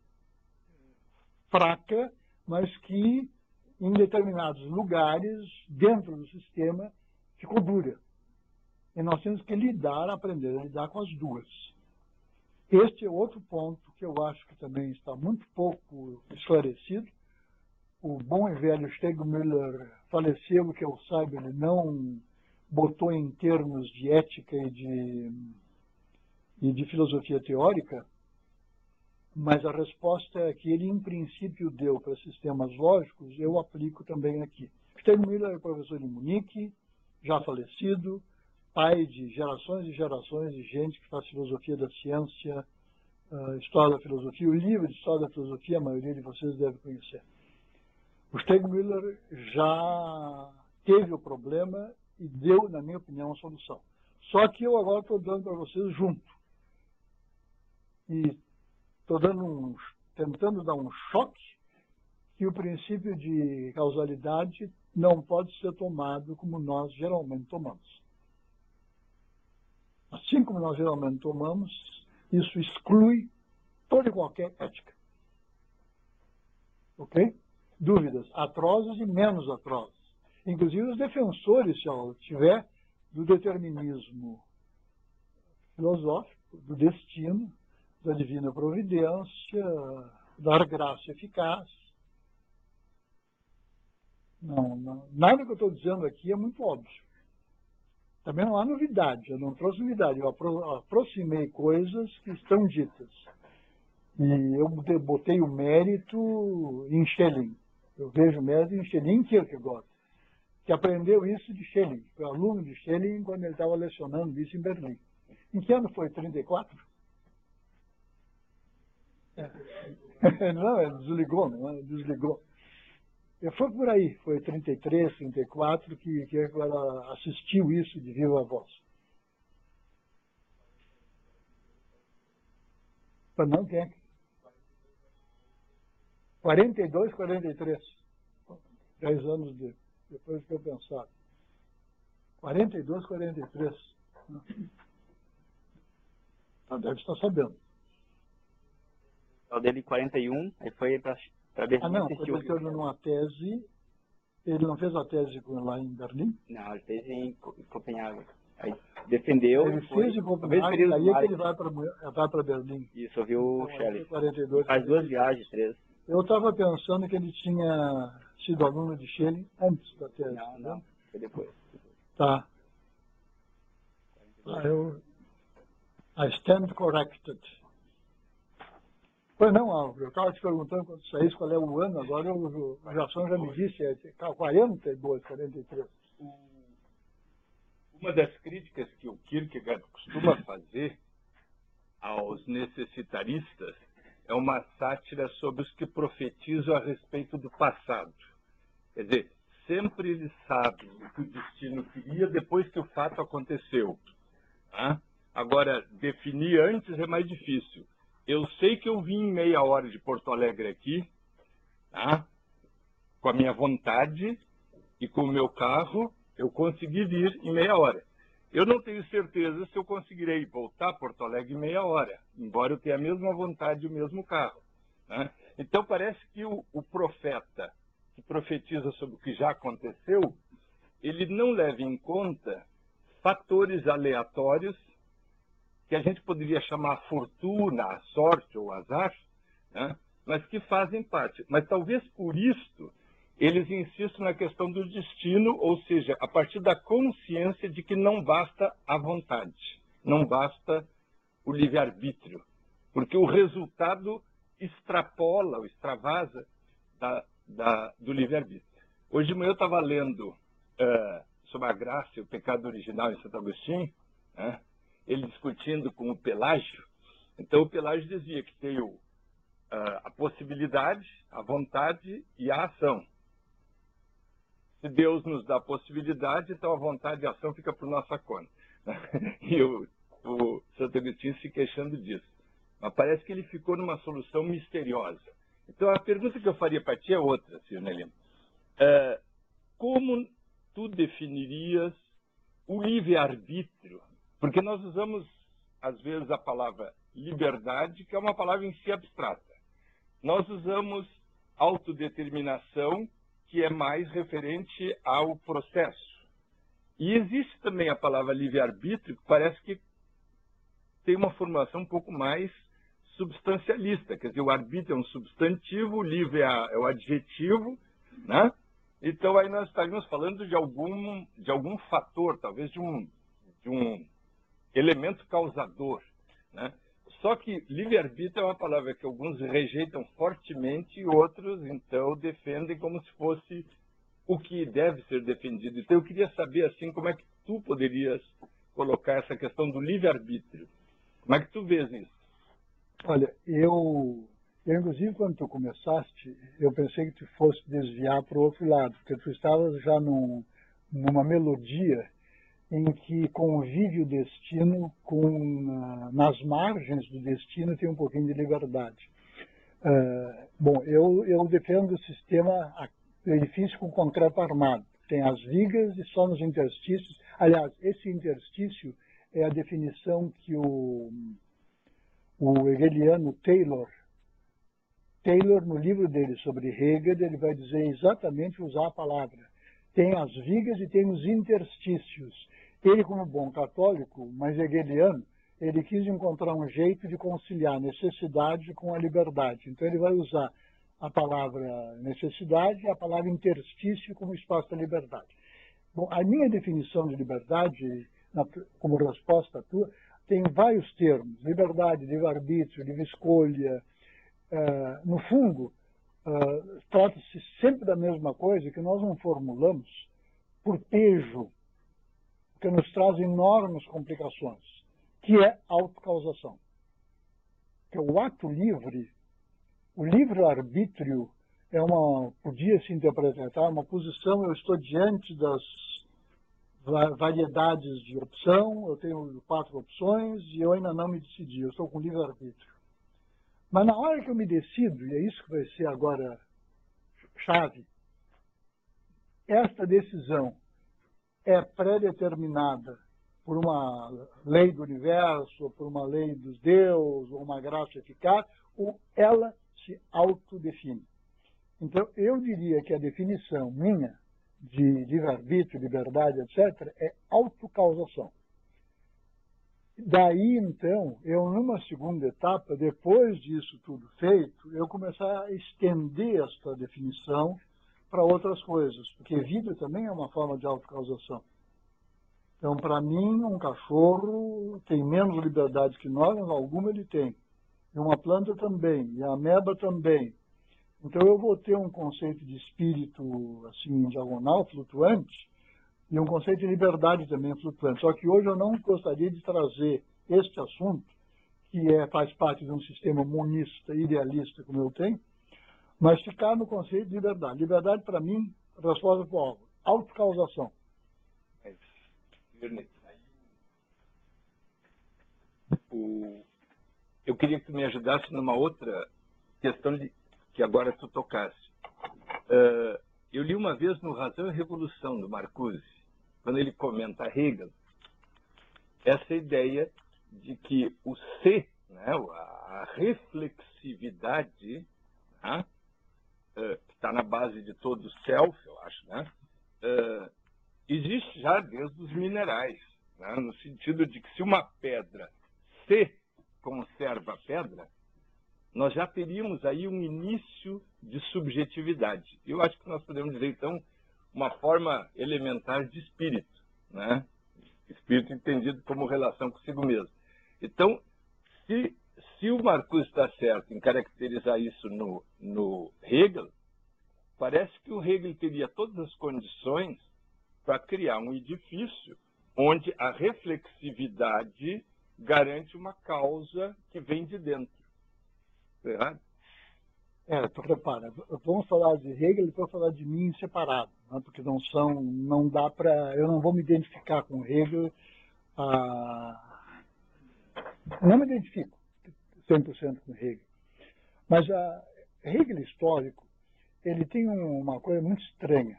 fraca, mas que, em determinados lugares, dentro do sistema, ficou dura. E nós temos que lidar, aprender a lidar com as duas. Este é outro ponto que eu acho que também está muito pouco esclarecido. O bom e velho Stegmüller faleceu, que eu saiba, ele não botou em termos de ética e de, e de filosofia teórica, mas a resposta é que ele, em princípio, deu para sistemas lógicos, eu aplico também aqui. Stegmüller é professor de Munique, já falecido, pai de gerações e gerações de gente que faz filosofia da ciência, uh, história da filosofia. O livro de história da filosofia, a maioria de vocês deve conhecer. O Stegmüller já teve o problema e deu, na minha opinião, a solução. Só que eu agora estou dando para vocês junto. E estou dando um, tentando dar um choque que o princípio de causalidade não pode ser tomado como nós geralmente tomamos. Assim como nós geralmente tomamos, isso exclui toda e qualquer ética. Ok? Dúvidas atrozes e menos atrozes. Inclusive os defensores, se tiver, do determinismo filosófico, do destino, da divina providência, da graça eficaz. Não, não, nada que eu estou dizendo aqui é muito óbvio. Também não há novidade, eu não trouxe novidade, eu apro aproximei coisas que estão ditas. E eu botei o mérito em Schelling. Eu vejo o mérito em Schelling Kierkegaard, que aprendeu isso de Schelling. Foi aluno de Schelling quando ele estava lecionando isso em Berlim. Em que ano foi? trinta e quatro? É. Não, ele desligou, não é? Desligou. Foi por aí, foi trinta e três, trinta e quatro, que, que ela assistiu isso de viva voz. Mas não tem. quarenta e dois, quarenta e três. Dez anos de, depois que eu pensava. quarenta e dois, quarenta e três. Então deve estar sabendo. O dele em quarenta e um, aí foi para Berlim. Ah, não, quando ele teve numa tese, ele não fez a tese lá em Berlim? Não, ele fez em Copenhague. Aí defendeu. Ele fez em Copenhague, e aí é que ele vai para Berlim. Isso, eu vi o então, Schelling. quarenta e dois, faz duas viagens, três. Eu estava pensando que ele tinha sido aluno de Schelling antes da tese. Não, não, foi depois. Tá. Ah, eu... I stand corrected. Pois não, Álvaro, eu estava te perguntando quando saísse qual é o ano, agora eu, o Jason já me disse, é quarenta e dois, quarenta e três. Uma das críticas que o Kierkegaard costuma fazer aos necessitaristas é uma sátira sobre os que profetizam a respeito do passado. Quer dizer, sempre eles sabem o que o destino queria depois que o fato aconteceu. Tá? Agora, definir antes é mais difícil. Eu sei que eu vim em meia hora de Porto Alegre aqui, tá? Com a minha vontade e com o meu carro, eu consegui vir em meia hora. Eu não tenho certeza se eu conseguirei voltar a Porto Alegre em meia hora, embora eu tenha a mesma vontade e o mesmo carro. Né? Então parece que o, o profeta que profetiza sobre o que já aconteceu, ele não leva em conta fatores aleatórios que a gente poderia chamar fortuna, a sorte ou azar, né? Mas que fazem parte. Mas talvez por isso eles insistem na questão do destino, ou seja, a partir da consciência de que não basta a vontade, não basta o livre-arbítrio, porque o resultado extrapola, ou extravasa da, da, do livre-arbítrio. Hoje de manhã eu estava lendo uh, sobre a graça e o pecado original em Santo Agostinho, né? Ele discutindo com o Pelágio. Então o Pelágio dizia que tem o, uh, a possibilidade, a vontade e a ação. Se Deus nos dá a possibilidade, então a vontade e a ação fica por nossa conta. E o, o Santo Agostinho se queixando disso. Mas parece que ele ficou numa solução misteriosa. Então a pergunta que eu faria para ti é outra, senhor Lima. Uh, como tu definirias o livre-arbítrio? Porque nós usamos, às vezes, a palavra liberdade, que é uma palavra em si abstrata. Nós usamos autodeterminação, que é mais referente ao processo. E existe também a palavra livre-arbítrio, que parece que tem uma formulação um pouco mais substancialista. Quer dizer, o arbítrio é um substantivo, o livre é, a, é o adjetivo, né? Então, aí nós estaríamos falando de algum, de algum fator, talvez de um... De um elemento causador, né? Só que livre-arbítrio é uma palavra que alguns rejeitam fortemente e outros, então, defendem como se fosse o que deve ser defendido. Então, eu queria saber, assim, como é que tu poderias colocar essa questão do livre-arbítrio. Como é que tu vês isso? Olha, eu, eu, inclusive, quando tu começaste, eu pensei que tu fosse desviar para o outro lado, porque tu estavas já num, numa melodia em que convive o destino com, nas margens do destino tem um pouquinho de liberdade. Uh, bom, eu, eu defendo o sistema do edifício com concreto armado. Tem as vigas e só nos interstícios. Aliás, esse interstício é a definição que o, o hegeliano Taylor, Taylor, no livro dele sobre Hegel, ele vai dizer exatamente, usar a palavra. Tem as vigas e tem os interstícios. Ele, como bom católico, mas hegeliano, ele quis encontrar um jeito de conciliar a necessidade com a liberdade. Então ele vai usar a palavra necessidade e a palavra interstício como espaço da liberdade. Bom, a minha definição de liberdade, como resposta à tua, tem vários termos. Liberdade, livre-arbítrio, livre-escolha. Uh, no fundo, uh, trata-se sempre da mesma coisa que nós não formulamos por pejo, que nos traz enormes complicações, que é autocausação. Que o ato livre, o livre-arbítrio, é uma, podia se interpretar uma posição, eu estou diante das variedades de opção, eu tenho quatro opções e eu ainda não me decidi, eu estou com livre-arbítrio. Mas na hora que eu me decido, e é isso que vai ser agora chave, esta decisão é pré-determinada por uma lei do universo, ou por uma lei dos deuses, ou uma graça eficaz, ou ela se autodefine. Então, eu diria que a definição minha de livre-arbítrio, liberdade, etcétera, é autocausação. Daí, então, eu, numa segunda etapa, depois disso tudo feito, eu começar a estender esta definição para outras coisas, porque vida também é uma forma de autocausação. Então, para mim, um cachorro tem menos liberdade que nós, mas alguma ele tem. E uma planta também, e a ameba também. Então, eu vou ter um conceito de espírito, assim, diagonal, flutuante, e um conceito de liberdade também flutuante. Só que hoje eu não gostaria de trazer este assunto, que é, faz parte de um sistema monista, idealista, como eu tenho, mas ficar no conceito de liberdade. Liberdade, para mim, resposta para algo. Autocausação. O... Eu queria que tu me ajudasse numa outra questão de... que agora tu tocasse. Uh, eu li uma vez no Razão e Revolução, do Marcuse, quando ele comenta Hegel, essa ideia de que o ser, né, a reflexividade, né, uh, que está na base de todo o self, eu acho, né, uh, existe já desde os minerais, né, no sentido de que se uma pedra se conserva a pedra, nós já teríamos aí um início de subjetividade. Eu acho que nós podemos dizer, então, uma forma elementar de espírito, né? Espírito entendido como relação consigo mesmo. Então, se, se o Marcuse está certo em caracterizar isso no, no Hegel, parece que o Hegel teria todas as condições para criar um edifício onde a reflexividade garante uma causa que vem de dentro. Errado? É, tu repara, vamos falar de Hegel e depois falar de mim separado, né? Porque não são, não dá para, eu não vou me identificar com Hegel, ah, não me identifico cem por cento com Hegel, mas a Hegel histórico, ele tem uma coisa muito estranha,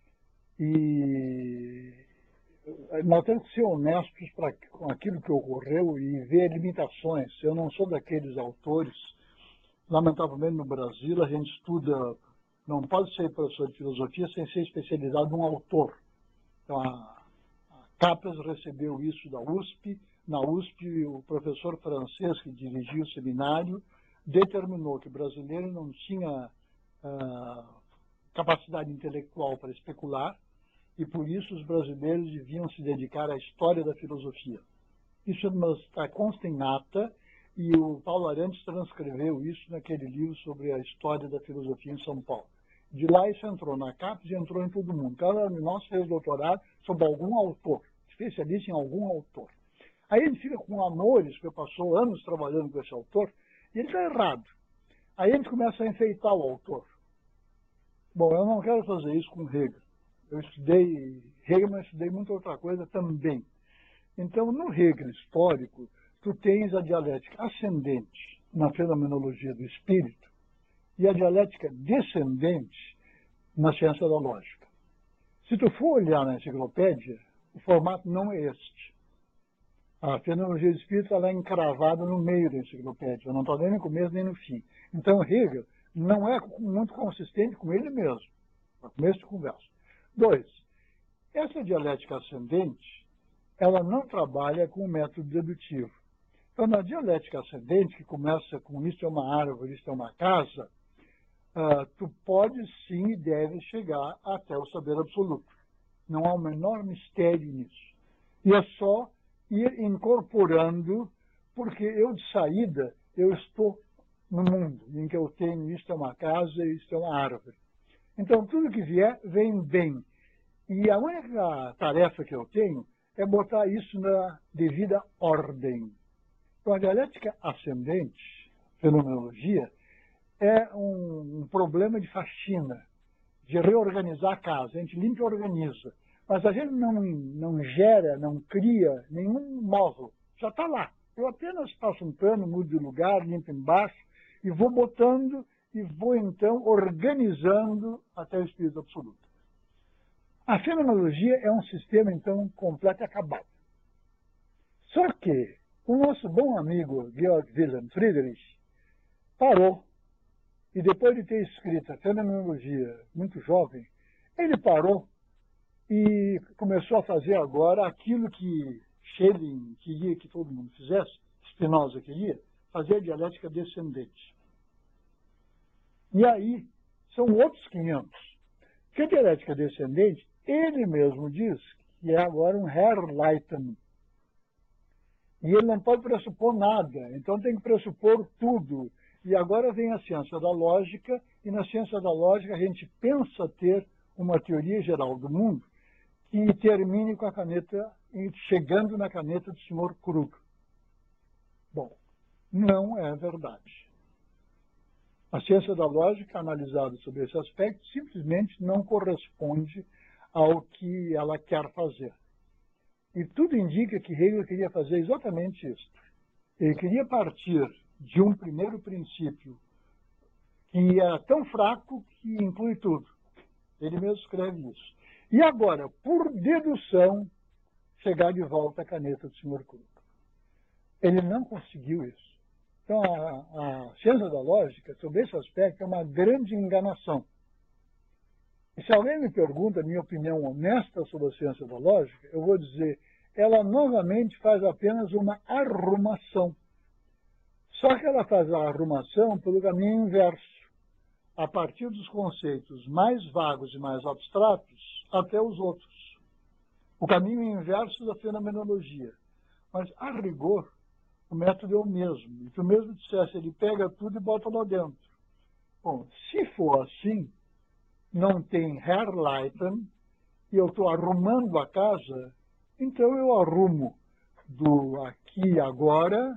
e nós temos que ser honestos pra, com aquilo que ocorreu e ver limitações. Eu não sou daqueles autores. Lamentavelmente, no Brasil, a gente estuda, não pode ser professor de filosofia sem ser especializado num autor. Então, a, a CAPES recebeu isso da U S P. Na U S P, o professor francês que dirigiu o seminário determinou que o brasileiro não tinha uh, capacidade intelectual para especular e, por isso, os brasileiros deviam se dedicar à história da filosofia. Isso está consta em ata. E o Paulo Arantes transcreveu isso naquele livro sobre a história da filosofia em São Paulo. De lá isso entrou na CAPES e entrou em todo mundo. Cada um de nós fez doutorado sobre algum autor, especialista em algum autor. Aí ele fica com amores, porque passou anos trabalhando com esse autor, e ele está errado. Aí ele começa a enfeitar o autor. Bom, eu não quero fazer isso com Hegel. Eu estudei Hegel, mas estudei muita outra coisa também. Então, no Hegel histórico, tu tens a dialética ascendente na fenomenologia do espírito e a dialética descendente na ciência da lógica. Se tu for olhar na enciclopédia, o formato não é este. A fenomenologia do espírito ela é encravada no meio da enciclopédia, não está nem no começo nem no fim. Então, Hegel não é muito consistente com ele mesmo, no começo de conversa. Dois, essa dialética ascendente, ela não trabalha com o método dedutivo. Então, na dialética ascendente, que começa com isto é uma árvore, isto é uma casa, uh, tu pode sim e deve chegar até o saber absoluto. Não há o menor mistério nisso. E é só ir incorporando, porque eu de saída, eu estou no mundo, em que eu tenho isto é uma casa e isto é uma árvore. Então, tudo que vier, vem bem. E a única tarefa que eu tenho é botar isso na devida ordem. Então, a dialética ascendente, fenomenologia, é um, um problema de faxina, de reorganizar a casa. A gente limpa e organiza. Mas a gente não, não gera, não cria nenhum móvel. Já está lá. Eu apenas passo um pano, mudo de lugar, limpo embaixo, e vou botando e vou, então, organizando até o espírito absoluto. A fenomenologia é um sistema, então, completo e acabado. Só que o nosso bom amigo Georg Wilhelm Friedrich parou, e depois de ter escrito a fenomenologia muito jovem, ele parou e começou a fazer agora aquilo que Schelling queria que todo mundo fizesse, Spinoza queria, fazer a dialética descendente. E aí, são outros quinhentos. Porque a dialética descendente, ele mesmo diz que é agora um Herleiten. E ele não pode pressupor nada, então tem que pressupor tudo. E agora vem a ciência da lógica, e na ciência da lógica a gente pensa ter uma teoria geral do mundo que termine com a caneta, chegando na caneta do senhor Krug. Bom, não é verdade. A ciência da lógica, analisada sobre esse aspecto, simplesmente não corresponde ao que ela quer fazer. E tudo indica que Hegel queria fazer exatamente isso. Ele queria partir de um primeiro princípio que é tão fraco que inclui tudo. Ele mesmo escreve isso. E agora, por dedução, chegar de volta à caneta do senhor Krug. Ele não conseguiu isso. Então, a, a ciência da lógica, sobre esse aspecto, é uma grande enganação. E se alguém me pergunta a minha opinião honesta sobre a ciência da lógica, eu vou dizer, ela novamente faz apenas uma arrumação. Só que ela faz a arrumação pelo caminho inverso, a partir dos conceitos mais vagos e mais abstratos até os outros. O caminho inverso da fenomenologia. Mas, a rigor, o método é o mesmo. E tu mesmo dissesse, ele pega tudo e bota lá dentro. Bom, se for assim, não tem Herleiten, e eu estou arrumando a casa, então eu arrumo do aqui e agora,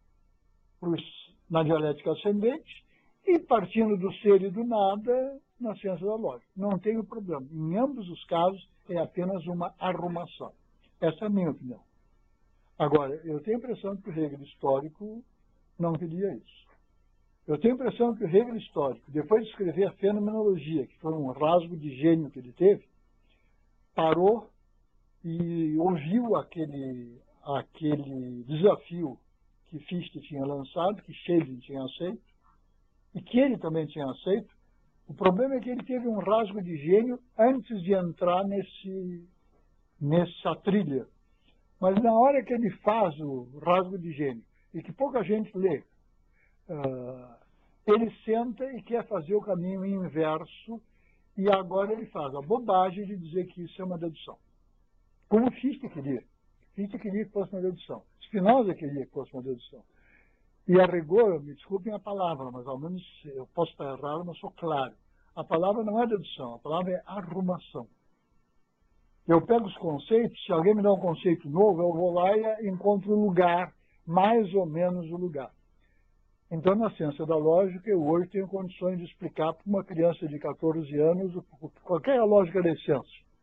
na dialética ascendente, e partindo do ser e do nada, na ciência da lógica. Não tem problema. Em ambos os casos, é apenas uma arrumação. Essa é a minha opinião. Agora, eu tenho a impressão que o Hegel histórico não queria isso. Eu tenho a impressão que o Hegel histórico, depois de escrever a fenomenologia, que foi um rasgo de gênio que ele teve, parou e ouviu aquele, aquele desafio que Fichte tinha lançado, que Schelling tinha aceito, e que ele também tinha aceito. O problema é que ele teve um rasgo de gênio antes de entrar nesse, nessa trilha. Mas na hora que ele faz o rasgo de gênio, e que pouca gente lê, uh, ele senta e quer fazer o caminho inverso, e agora ele faz a bobagem de dizer que isso é uma dedução. Como Fichte queria. Fichte queria que fosse uma dedução. Spinoza queria que fosse uma dedução. E a rigor, me desculpem a palavra, mas ao menos eu posso estar errado, mas sou claro. A palavra não é dedução, a palavra é arrumação. Eu pego os conceitos, se alguém me dá um conceito novo, eu vou lá e encontro o lugar, mais ou menos o lugar. Então, na ciência da lógica, eu hoje tenho condições de explicar para uma criança de quatorze anos qualquer lógica da essência.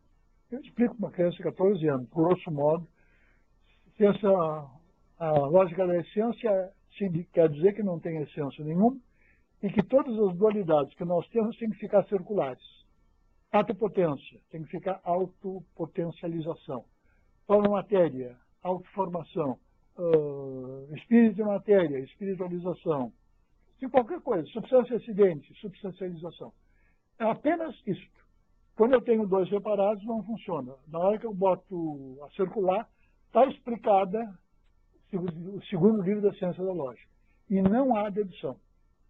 Eu explico para uma criança de quatorze anos, grosso modo, se essa, a lógica da essência quer dizer que não tem essência nenhuma e que todas as dualidades que nós temos têm que ficar circulares. Autopotência tem que ficar autopotencialização. Forma-matéria, autoformação. Uh, espírito e matéria, espiritualização. De qualquer coisa, substância e acidente, substancialização. É apenas isso. Quando eu tenho dois separados, não funciona. Na hora que eu boto a circular, está explicada o segundo livro da ciência da lógica. E não há dedução.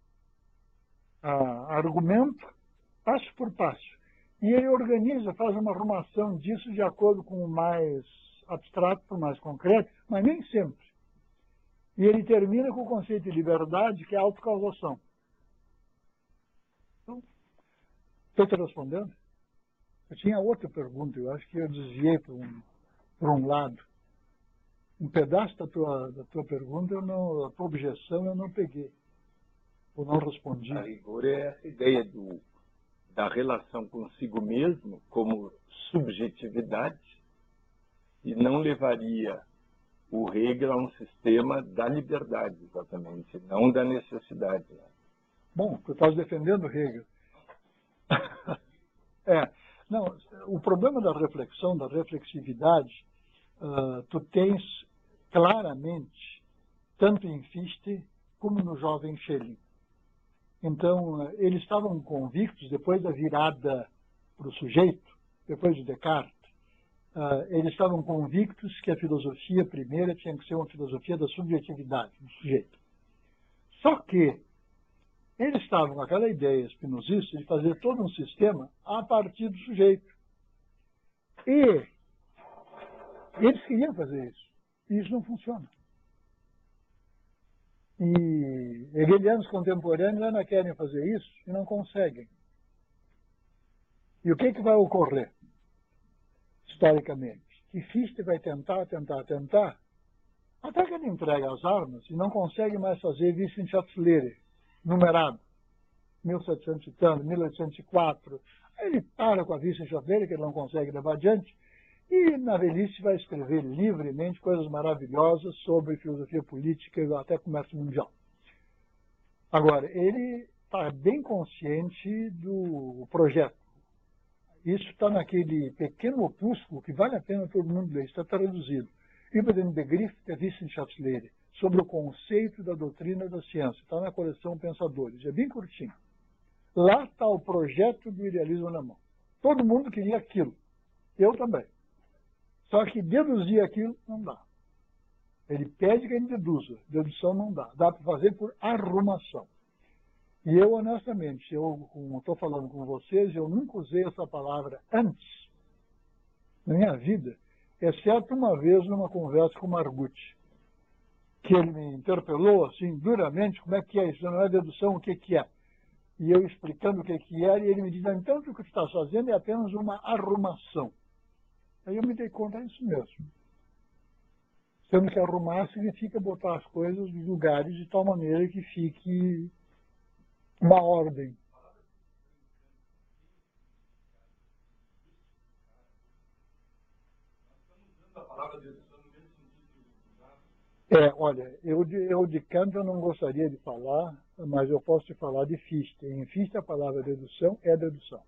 Há argumento, passo por passo. E ele organiza, faz uma arrumação disso de acordo com o mais abstrato para o mais concreto, mas nem sempre. E ele termina com o conceito de liberdade, que é a autocausação. Então, estou te respondendo? Eu tinha outra pergunta, eu acho que eu desviei para um, para um lado. Um pedaço da tua, da tua pergunta, eu não, a tua objeção, eu não peguei. Ou não respondi. A rigor é essa ideia do, da relação consigo mesmo como subjetividade e não levaria o Hegel a um sistema da liberdade, exatamente, não da necessidade. Bom, tu estás defendendo Hegel. É, não, o problema da reflexão, da reflexividade, uh, tu tens claramente, tanto em Fichte como no jovem Schelling. Então, uh, eles estavam convictos, depois da virada para o sujeito, depois de Descartes, uh, eles estavam convictos que a filosofia primeira tinha que ser uma filosofia da subjetividade, do sujeito. Só que eles estavam com aquela ideia espinosista de fazer todo um sistema a partir do sujeito. E eles queriam fazer isso. E isso não funciona. E hegelianos contemporâneos ainda querem fazer isso e não conseguem. E o que, que vai ocorrer, historicamente? Que Fichte vai tentar, tentar, tentar, até que ele entrega as armas e não consegue mais fazer Wissenschaftslehre numerado, mil e setecentos e tanto, mil oitocentos e quatro. Aí ele para com a Wissenschaftslehre, que ele não consegue levar adiante, e na velhice vai escrever livremente coisas maravilhosas sobre filosofia política e até comércio mundial. Agora, ele está bem consciente do projeto. Isso está naquele pequeno opúsculo que vale a pena todo mundo ler, está traduzido. Über den Begriff der Wissenschaftslehre, sobre o conceito da doutrina da ciência. Está na coleção Pensadores, é bem curtinho. Lá está o projeto do idealismo na mão. Todo mundo queria aquilo. Eu também. Só que deduzir aquilo não dá. Ele pede que a gente deduza. Dedução não dá. Dá para fazer por arrumação. E eu, honestamente, eu estou falando com vocês, eu nunca usei essa palavra antes na minha vida, exceto uma vez numa conversa com o Margutti, que ele me interpelou assim duramente, como é que é isso? Não é dedução, o que, que é? E eu explicando o que, que era, e ele me diz, então o que você está fazendo é apenas uma arrumação. Aí eu me dei conta, é isso mesmo. Sendo que arrumar significa botar as coisas nos lugares de tal maneira que fique uma ordem. É, olha, eu de, eu de Kant eu não gostaria de falar, mas eu posso te falar de Fichte. Em Fichte a palavra dedução é dedução.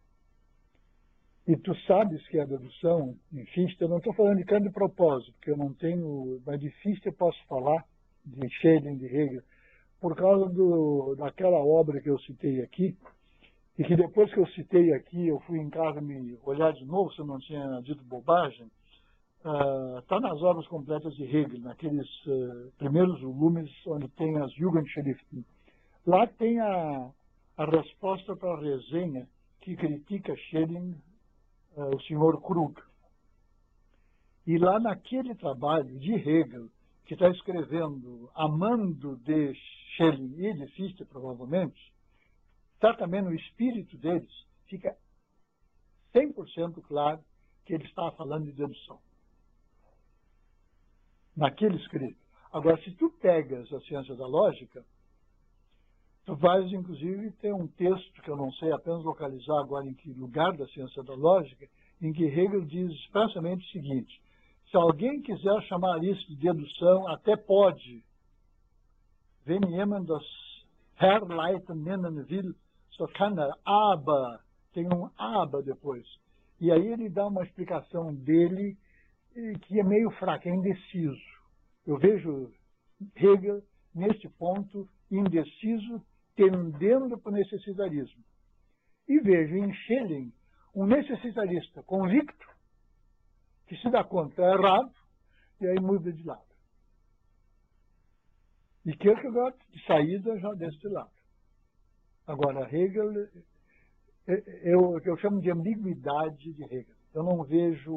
E tu sabes que a dedução, em Fichte, eu não estou falando de Kant de propósito, porque eu não tenho, mas de Fichte eu posso falar, de Schelling, de Hegel, por causa do, daquela obra que eu citei aqui, e que depois que eu citei aqui, eu fui em casa me olhar de novo, se eu não tinha dito bobagem, está uh, nas obras completas de Hegel, naqueles uh, primeiros volumes onde tem as Jugendschriften. Lá tem a, a resposta para a resenha que critica Schelling, uh, o senhor Krug. E lá naquele trabalho de Hegel, que está escrevendo amando de Schelling e de Fichte, provavelmente, está também no espírito deles, fica cem por cento claro que ele está falando de dedução. Naquele escrito. Agora, se tu pegas a ciência da lógica, tu vais, inclusive, ter um texto que eu não sei apenas localizar agora em que lugar da ciência da lógica, em que Hegel diz expressamente o seguinte: se alguém quiser chamar isso de dedução, até pode. Wenn jemand das herleiten nennen will, so kann er, aber, tem um aber depois. E aí ele dá uma explicação dele que é meio fraca, é indeciso. Eu vejo Hegel, neste ponto, indeciso, tendendo para o necessitarismo. E vejo em Schelling um necessitarista convicto, que se dá conta que é errado, e aí muda de lado. E Kierkegaard, de saída, já desse lado. Agora, Hegel, eu, eu chamo de ambiguidade de Hegel. Eu não vejo...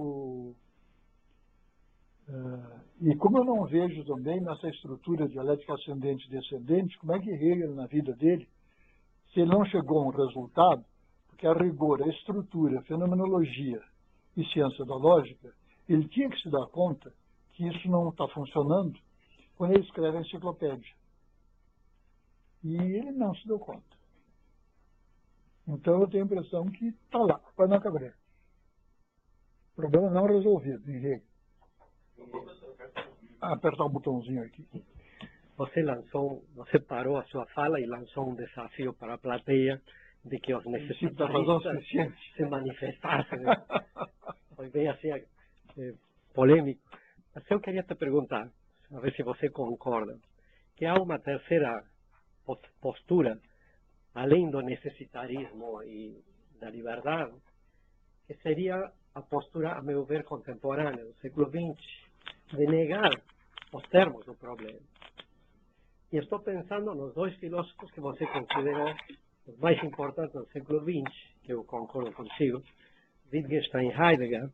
Uh, e como eu não vejo também nessa estrutura dialética ascendente e descendente, como é que Hegel, na vida dele, se ele não chegou a um resultado, porque a rigor, a estrutura, a fenomenologia e ciência da lógica, ele tinha que se dar conta que isso não está funcionando quando ele escreve a enciclopédia. E ele não se deu conta. Então eu tenho a impressão que está lá, para não caber. Problema não resolvido em Hegel. Ah, apertar o botãozinho aqui. Você lançou, você parou a sua fala e lançou um desafio para a plateia de que os necessitaristas se manifestassem. Foi bem assim, é, polêmico. Mas eu queria te perguntar, a ver se você concorda, que há uma terceira postura, além do necessitarismo e da liberdade, que seria a postura, a meu ver, contemporânea do século vinte, de negar os termos do problema. E estou pensando nos dois filósofos que você considerou os mais importantes do século vinte, que eu concordo consigo, Wittgenstein e Heidegger,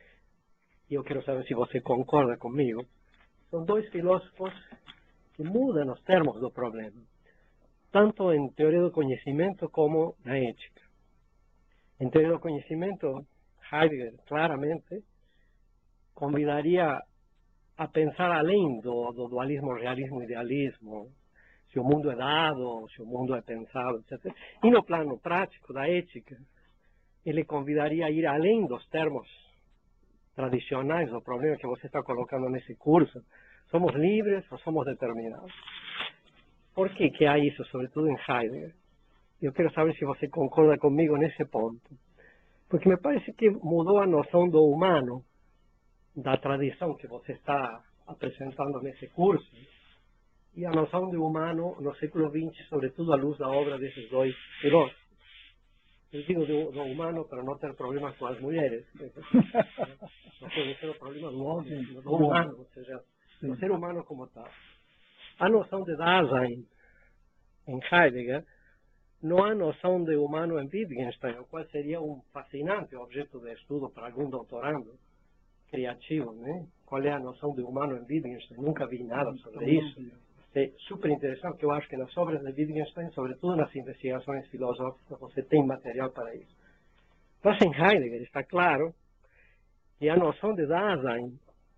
e eu quero saber se você concorda comigo. São dois filósofos que mudam os termos do problema, tanto em teoria do conhecimento como na ética. Em teoria do conhecimento, Heidegger claramente convidaria a pensar além do, do dualismo, realismo, idealismo, se o mundo é dado, se o mundo é pensado, etcétera. E no plano prático da ética, ele convidaria a ir além dos termos tradicionais do problema que você está colocando nesse curso. Somos livres ou somos determinados? Por que que há isso, sobretudo em Heidegger? Eu quero saber se você concorda comigo nesse ponto. Porque me parece que mudou a noção do humano, da tradição que você está apresentando nesse curso, e a noção de humano no século vinte, sobretudo à luz da obra desses dois filósofos. Eu digo do, do humano para não ter problemas com as mulheres. Não pode ser o problema do homem, do humano, ou seja, do ser humano como tal. A noção de Dasein em Heidegger, não há noção de humano em Wittgenstein, o qual seria um fascinante objeto de estudo para algum doutorando criativo, né? Qual é a noção de humano em Wittgenstein? Nunca vi nada sobre isso. É super interessante, que eu acho que nas obras de Wittgenstein, sobretudo nas investigações filosóficas, você tem material para isso. Mas em Heidegger está claro que a noção de Dasein,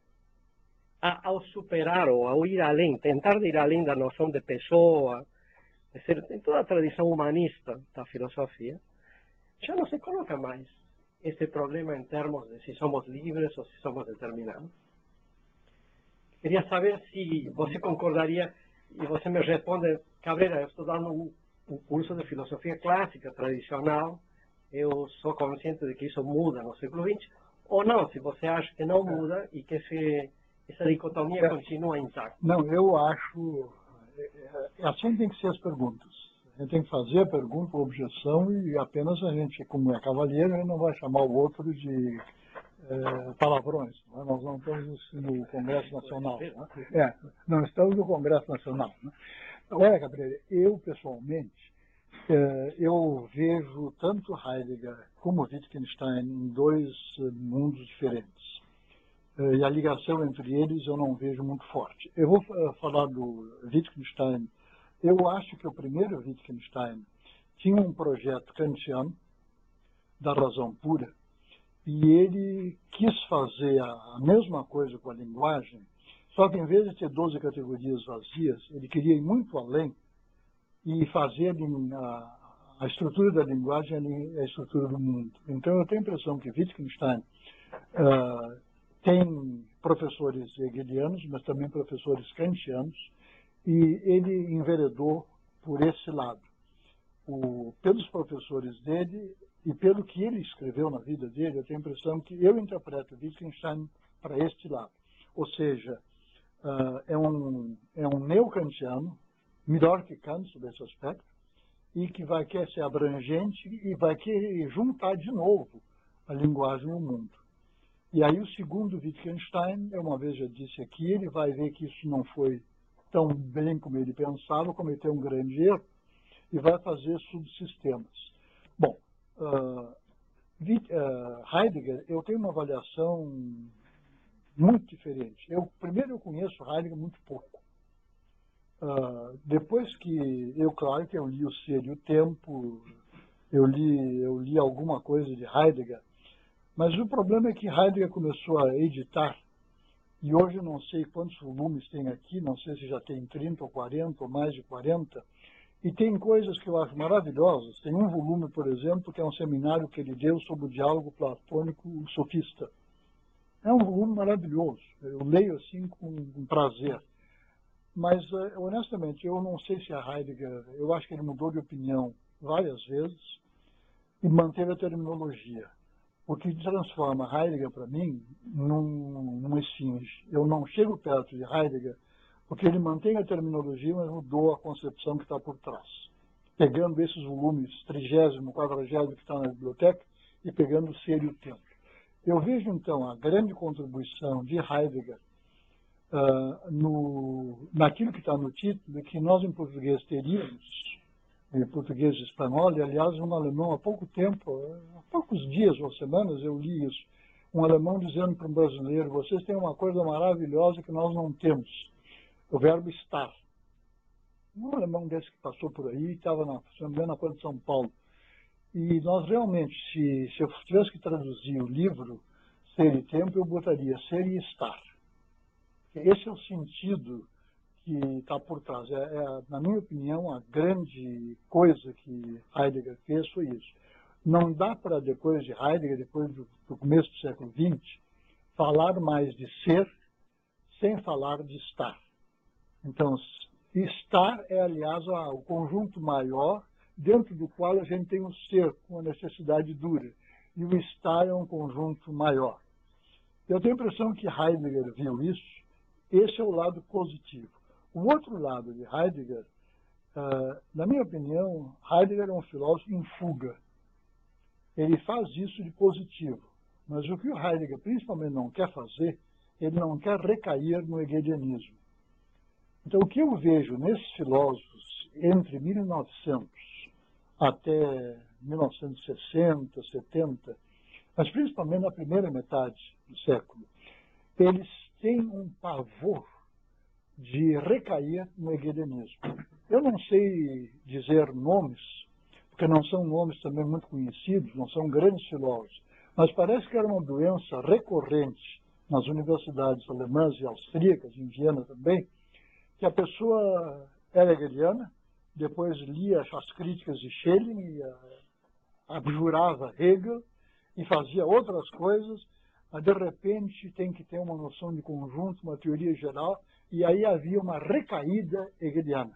ao superar ou ao ir além, tentar ir além da noção de pessoa, em toda a tradição humanista da filosofia, já não se coloca mais esse problema em termos de se somos livres ou se somos determinados. Queria saber se você concordaria, e você me responde: Cabrera, eu estou dando um, um curso de filosofia clássica, tradicional, eu sou consciente de que isso muda no século vinte, ou não, se você acha que não muda e que esse, essa dicotomia continua intacta. Não, eu acho... Assim tem que ser as perguntas. A gente tem que fazer a pergunta, a objeção, e apenas a gente, como é cavalheiro, a gente não vai chamar o outro de é, palavrões. Né? Nós não estamos no Congresso Nacional. Né? É, não estamos no Congresso Nacional. Né? Olha, Gabriel, eu pessoalmente, é, eu vejo tanto Heidegger como Wittgenstein em dois mundos diferentes. É, e a ligação entre eles eu não vejo muito forte. Eu vou uh, falar do Wittgenstein. Eu acho que o primeiro Wittgenstein tinha um projeto kantiano, da razão pura, e ele quis fazer a mesma coisa com a linguagem, só que em vez de ter doze categorias vazias, ele queria ir muito além e fazer a, a estrutura da linguagem é a estrutura do mundo. Então, eu tenho a impressão que Wittgenstein uh, tem professores hegelianos, mas também professores kantianos, e ele enveredou por esse lado. O, pelos professores dele e pelo que ele escreveu na vida dele, eu tenho a impressão que eu interpreto Wittgenstein para este lado. Ou seja, uh, é um, é um neo-kantiano, melhor que Kant sobre esse aspecto, e que vai querer ser abrangente e vai querer juntar de novo a linguagem no mundo. E aí o segundo Wittgenstein, eu uma vez já disse aqui, ele vai ver que isso não foi tão bem como ele pensava, cometeu um grande erro, e vai fazer subsistemas. Bom, uh, Heidegger, eu tenho uma avaliação muito diferente. Eu, primeiro, eu conheço Heidegger muito pouco. Uh, depois que eu, claro que eu li O Ser e o Tempo, eu li, eu li alguma coisa de Heidegger, mas o problema é que Heidegger começou a editar, e hoje eu não sei quantos volumes tem aqui, não sei se já tem trinta ou quarenta ou mais de quarenta, e tem coisas que eu acho maravilhosas. Tem um volume, por exemplo, que é um seminário que ele deu sobre o diálogo platônico sofista. É um volume maravilhoso, eu leio assim com, com prazer. Mas, honestamente, eu não sei se a Heidegger, eu acho que ele mudou de opinião várias vezes e manteve a terminologia. O que transforma Heidegger, para mim, num, numa esfinge. Eu não chego perto de Heidegger porque ele mantém a terminologia, mas mudou a concepção que está por trás. Pegando esses volumes trigésimo, quadragésimo que está na biblioteca e pegando O Ser e o Tempo. Eu vejo, então, a grande contribuição de Heidegger uh, no, naquilo que está no título, que nós em português teríamos, em português e espanhol, e aliás, um alemão há pouco tempo, há poucos dias ou semanas eu li isso, um alemão dizendo para um brasileiro, vocês têm uma coisa maravilhosa que nós não temos, o verbo estar. Um alemão desse que passou por aí, estava na, se não me engano, na Folha de São Paulo. E nós realmente, se, se eu tivesse que traduzir o livro Ser e Tempo, eu botaria ser e estar. Esse é o sentido que está por trás. É, é, na minha opinião, a grande coisa que Heidegger fez foi isso. Não dá para, depois de Heidegger, depois do, do começo do século vinte, falar mais de ser sem falar de estar. Então, estar é, aliás, o conjunto maior dentro do qual a gente tem um ser com uma necessidade dura. E o estar é um conjunto maior. Eu tenho a impressão que Heidegger viu isso. Esse é o lado positivo. O outro lado de Heidegger, uh, na minha opinião, Heidegger é um filósofo em fuga. Ele faz isso de positivo. Mas o que o Heidegger principalmente não quer fazer, ele não quer recair no hegelianismo. Então, o que eu vejo nesses filósofos entre mil e novecentos até mil novecentos e sessenta, setenta, mas principalmente na primeira metade do século, eles têm um pavor de recair no hegelianismo. Eu não sei dizer nomes, porque não são nomes também muito conhecidos, não são grandes filósofos, mas parece que era uma doença recorrente nas universidades alemãs e austríacas, em Viena também, que a pessoa era hegeliana, depois lia as críticas de Schelling e abjurava Hegel e fazia outras coisas, mas de repente tem que ter uma noção de conjunto, uma teoria geral, e aí havia uma recaída hegeliana.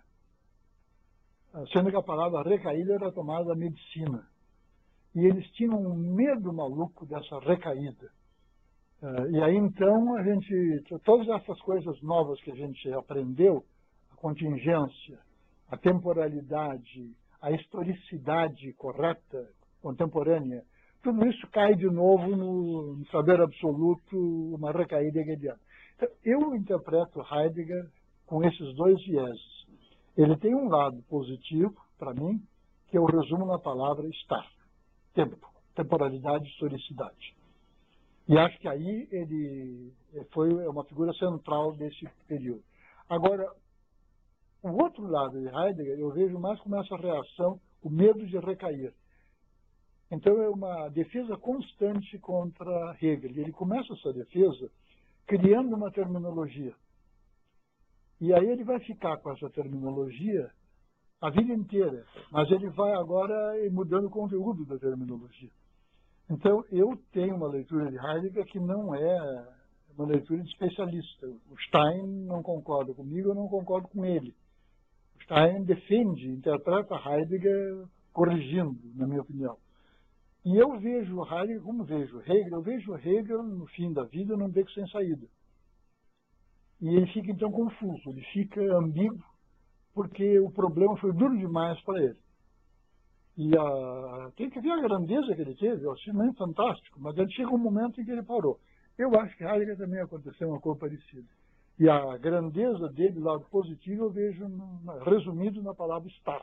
Sendo que a palavra recaída era tomada da medicina. E eles tinham um medo maluco dessa recaída. E aí então a gente, todas essas coisas novas que a gente aprendeu, a contingência, a temporalidade, a historicidade correta, contemporânea, tudo isso cai de novo no, no saber absoluto, uma recaída hegeliana. Então, eu interpreto Heidegger com esses dois vieses. Ele tem um lado positivo, para mim, que eu resumo na palavra estar. Tempo, temporalidade e historicidade. E acho que aí ele foi uma figura central desse período. Agora, o outro lado de Heidegger, eu vejo mais como essa reação, o medo de recair. Então, é uma defesa constante contra Hegel. Ele começa essa defesa criando uma terminologia. E aí ele vai ficar com essa terminologia a vida inteira, mas ele vai agora mudando o conteúdo da terminologia. Então, eu tenho uma leitura de Heidegger que não é uma leitura de especialista. O Stein não concorda comigo, eu não concordo com ele. O Stein defende, interpreta Heidegger corrigindo, na minha opinião. E eu vejo Heidegger como vejo Hegel. Eu vejo Hegel no fim da vida num beco sem saída. E ele fica então confuso, ele fica ambíguo, porque o problema foi duro demais para ele. E a, tem que ver a grandeza que ele teve, eu achei muito fantástico, mas ele chega um momento em que ele parou. Eu acho que Heidegger também aconteceu uma coisa parecida. E a grandeza dele, do lado positivo, eu vejo no, resumido na palavra estar.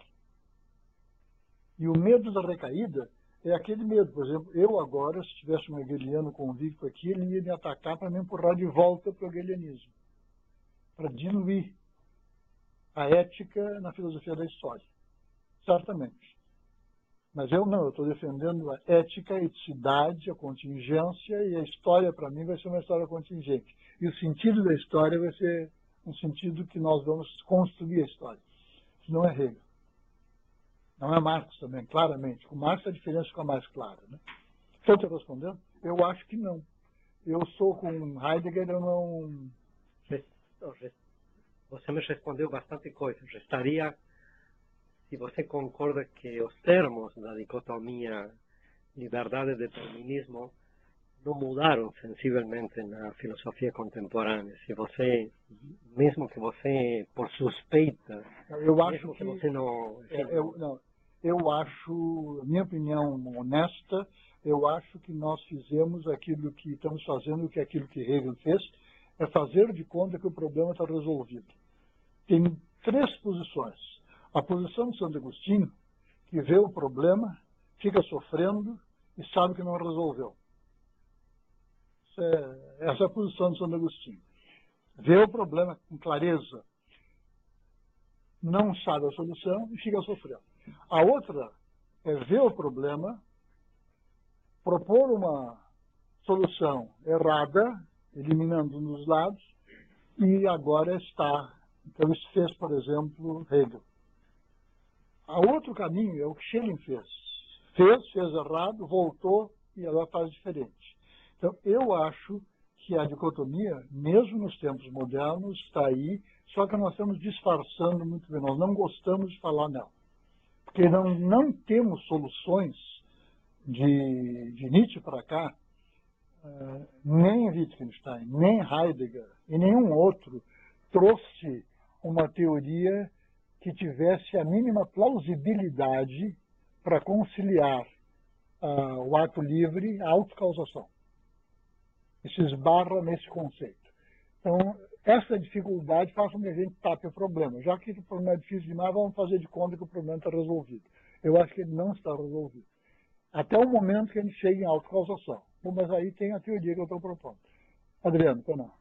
E o medo da recaída é aquele medo. Por exemplo, eu agora, se tivesse um hegeliano convicto aqui, ele ia me atacar para me empurrar de volta para o hegelianismo, para diluir a ética na filosofia da história. Certamente. Mas eu não, eu estou defendendo a ética, a eticidade, a contingência, e a história, para mim, vai ser uma história contingente. E o sentido da história vai ser um sentido que nós vamos construir a história. Isso não é Hegel. Não é Marx também, claramente. Com Marx a diferença fica mais clara. Né? Estou te respondendo? Eu acho que não. Eu sou com Heidegger, eu não... Você me respondeu bastante coisa. Restaria... Se você concorda que os termos da dicotomia liberdade e determinismo não mudaram sensivelmente na filosofia contemporânea, se você, mesmo que você, por suspeita, eu acho mesmo que, que você não... Enfim, é, eu, não... Eu acho, minha opinião honesta, eu acho que nós fizemos aquilo que estamos fazendo, que é aquilo que Hegel fez, é fazer de conta que o problema está resolvido. Tem três posições. A posição de Santo Agostinho, que vê o problema, fica sofrendo e sabe que não resolveu. É, essa é a posição de Santo Agostinho. Vê o problema com clareza, não sabe a solução e fica sofrendo. A outra é ver o problema, propor uma solução errada, eliminando um dos lados, e agora está. Então isso fez, por exemplo, Hegel. A outro caminho é o que Schelling fez. Fez, fez errado, voltou e agora faz diferente. Então, eu acho que a dicotomia, mesmo nos tempos modernos, está aí, só que nós estamos disfarçando muito bem. Nós não gostamos de falar nela. Porque não, não temos soluções de, de Nietzsche para cá, uh, nem Wittgenstein, nem Heidegger e nenhum outro trouxe uma teoria que tivesse a mínima plausibilidade para conciliar uh, o ato livre à autocausação. Isso esbarra nesse conceito. Então, essa dificuldade faz com que a gente tape o problema. Já que o problema é difícil demais, vamos fazer de conta que o problema está resolvido. Eu acho que ele não está resolvido. Até o momento que a gente chega em autocausação. Bom, mas aí tem a teoria que eu estou propondo. Adriano, então não.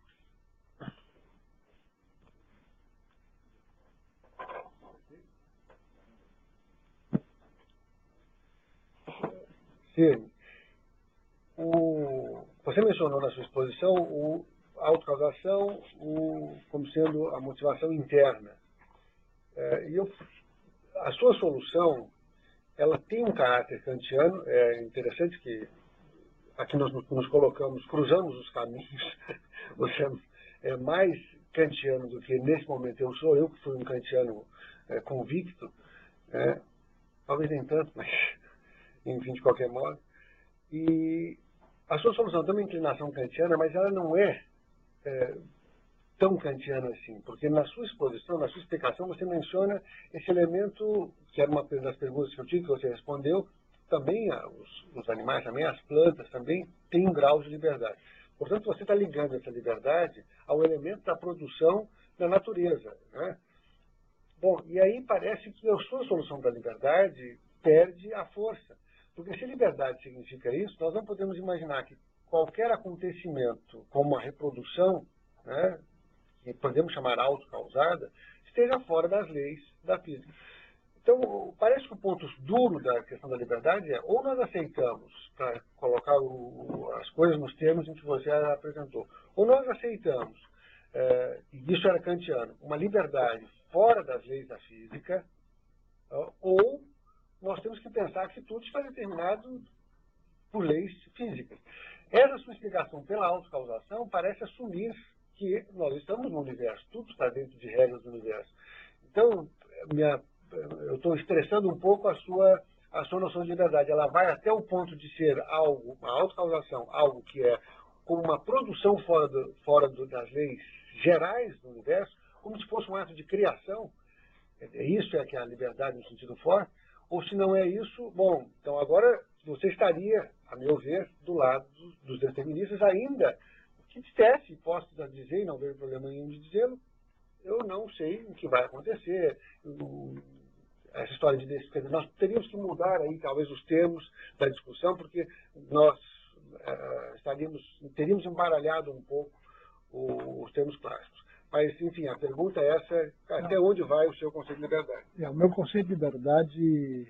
Sim. O, você mencionou na sua exposição o, a autocausação o, como sendo a motivação interna. É, e eu, a sua solução, ela tem um caráter kantiano. É interessante que aqui nós nos colocamos, cruzamos os caminhos. Você é mais kantiano do que nesse momento eu sou. Eu que fui um kantiano é, convicto. É, talvez nem tanto, mas enfim, de qualquer modo. E a sua solução tem uma inclinação kantiana, mas ela não é, é tão kantiana assim, porque na sua exposição, na sua explicação, você menciona esse elemento, que era uma das perguntas que eu tive, que você respondeu, também os, os animais, também as plantas, também têm um grau de liberdade. Portanto, você está ligando essa liberdade ao elemento da produção da natureza. Né? Bom, e aí parece que a sua solução da liberdade perde a força. Porque se liberdade significa isso, nós não podemos imaginar que qualquer acontecimento, como a reprodução, né, que podemos chamar autocausada, esteja fora das leis da física. Então, parece que o ponto duro da questão da liberdade é ou nós aceitamos, para colocar o, as coisas nos termos em que você apresentou, ou nós aceitamos, é, e isso era kantiano, uma liberdade fora das leis da física, ou nós temos que pensar que tudo está determinado por leis físicas. Essa sua explicação pela autocausação parece assumir que nós estamos no universo, tudo está dentro de regras do universo. Então, minha, eu estou expressando um pouco a sua, a sua noção de liberdade. Ela vai até o ponto de ser algo, uma autocausação, algo que é como uma produção fora, do, fora do, das leis gerais do universo, como se fosse um ato de criação. É isso é que é a liberdade no sentido forte. Ou se não é isso, bom, então agora você estaria, a meu ver, do lado dos, dos deterministas ainda, que dissesse, posso dizer, e não vejo problema nenhum de dizê-lo, eu não sei o que vai acontecer. Eu, essa história de descrever, nós teríamos que mudar aí talvez os termos da discussão, porque nós uh, estaríamos, teríamos embaralhado um pouco o, os termos clássicos. Mas, enfim, a pergunta é essa, até não. Onde vai o seu conceito de liberdade? É, o meu conceito de liberdade,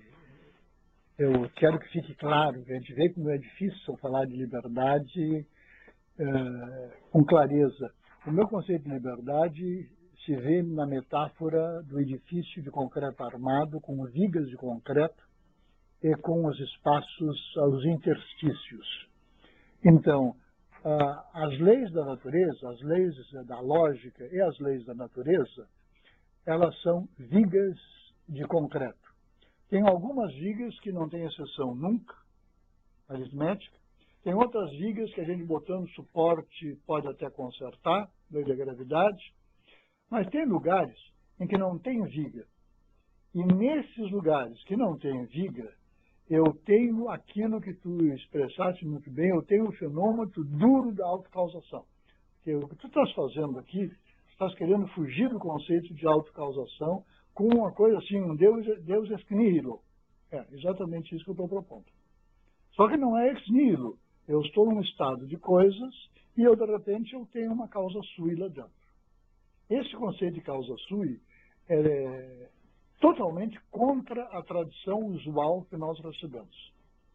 eu quero que fique claro, a gente vê como é difícil falar de liberdade é, com clareza. O meu conceito de liberdade se vê na metáfora do edifício de concreto armado, com vigas de concreto e com os espaços, os interstícios. Então, as leis da natureza, as leis da lógica e as leis da natureza, elas são vigas de concreto. Tem algumas vigas que não têm exceção nunca, aritmética. Tem outras vigas que a gente botando suporte pode até consertar, lei da gravidade. Mas tem lugares em que não tem viga. E nesses lugares que não tem viga, eu tenho aquilo que tu expressaste muito bem, eu tenho o fenômeno duro da autocausação. Porque o que tu estás fazendo aqui, estás querendo fugir do conceito de autocausação com uma coisa assim, um Deus, Deus ex nihilo. É exatamente isso que eu estou propondo. Só que não é ex nihilo. Eu estou num estado de coisas e eu, de repente, eu tenho uma causa sui lá dentro. Esse conceito de causa sui é totalmente contra a tradição usual que nós recebemos.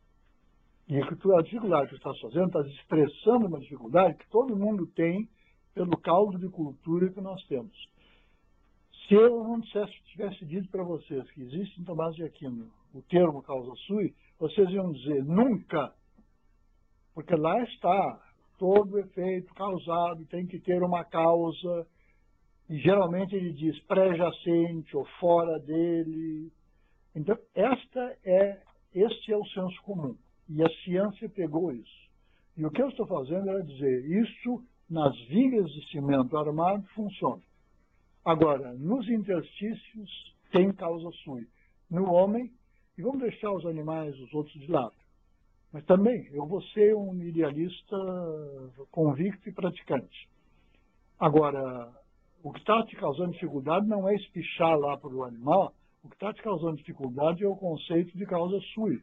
E a dificuldade que tu estás fazendo, estás expressando uma dificuldade que todo mundo tem pelo caldo de cultura que nós temos. Se eu não tivesse, tivesse dito para vocês que existe em Tomás de Aquino o termo causa sui, vocês iam dizer nunca, porque lá está, todo efeito causado tem que ter uma causa. E geralmente ele diz pré-jacente ou fora dele. Então, esta é, este é o senso comum. E a ciência pegou isso. E o que eu estou fazendo é dizer, isso nas vigas de cimento armado funciona. Agora, nos interstícios tem causa sui. No homem, e vamos deixar os animais, os outros de lado. Mas também, eu vou ser um idealista convicto e praticante. Agora, o que está te causando dificuldade não é espichar lá para o animal, o que está te causando dificuldade é o conceito de causa sui.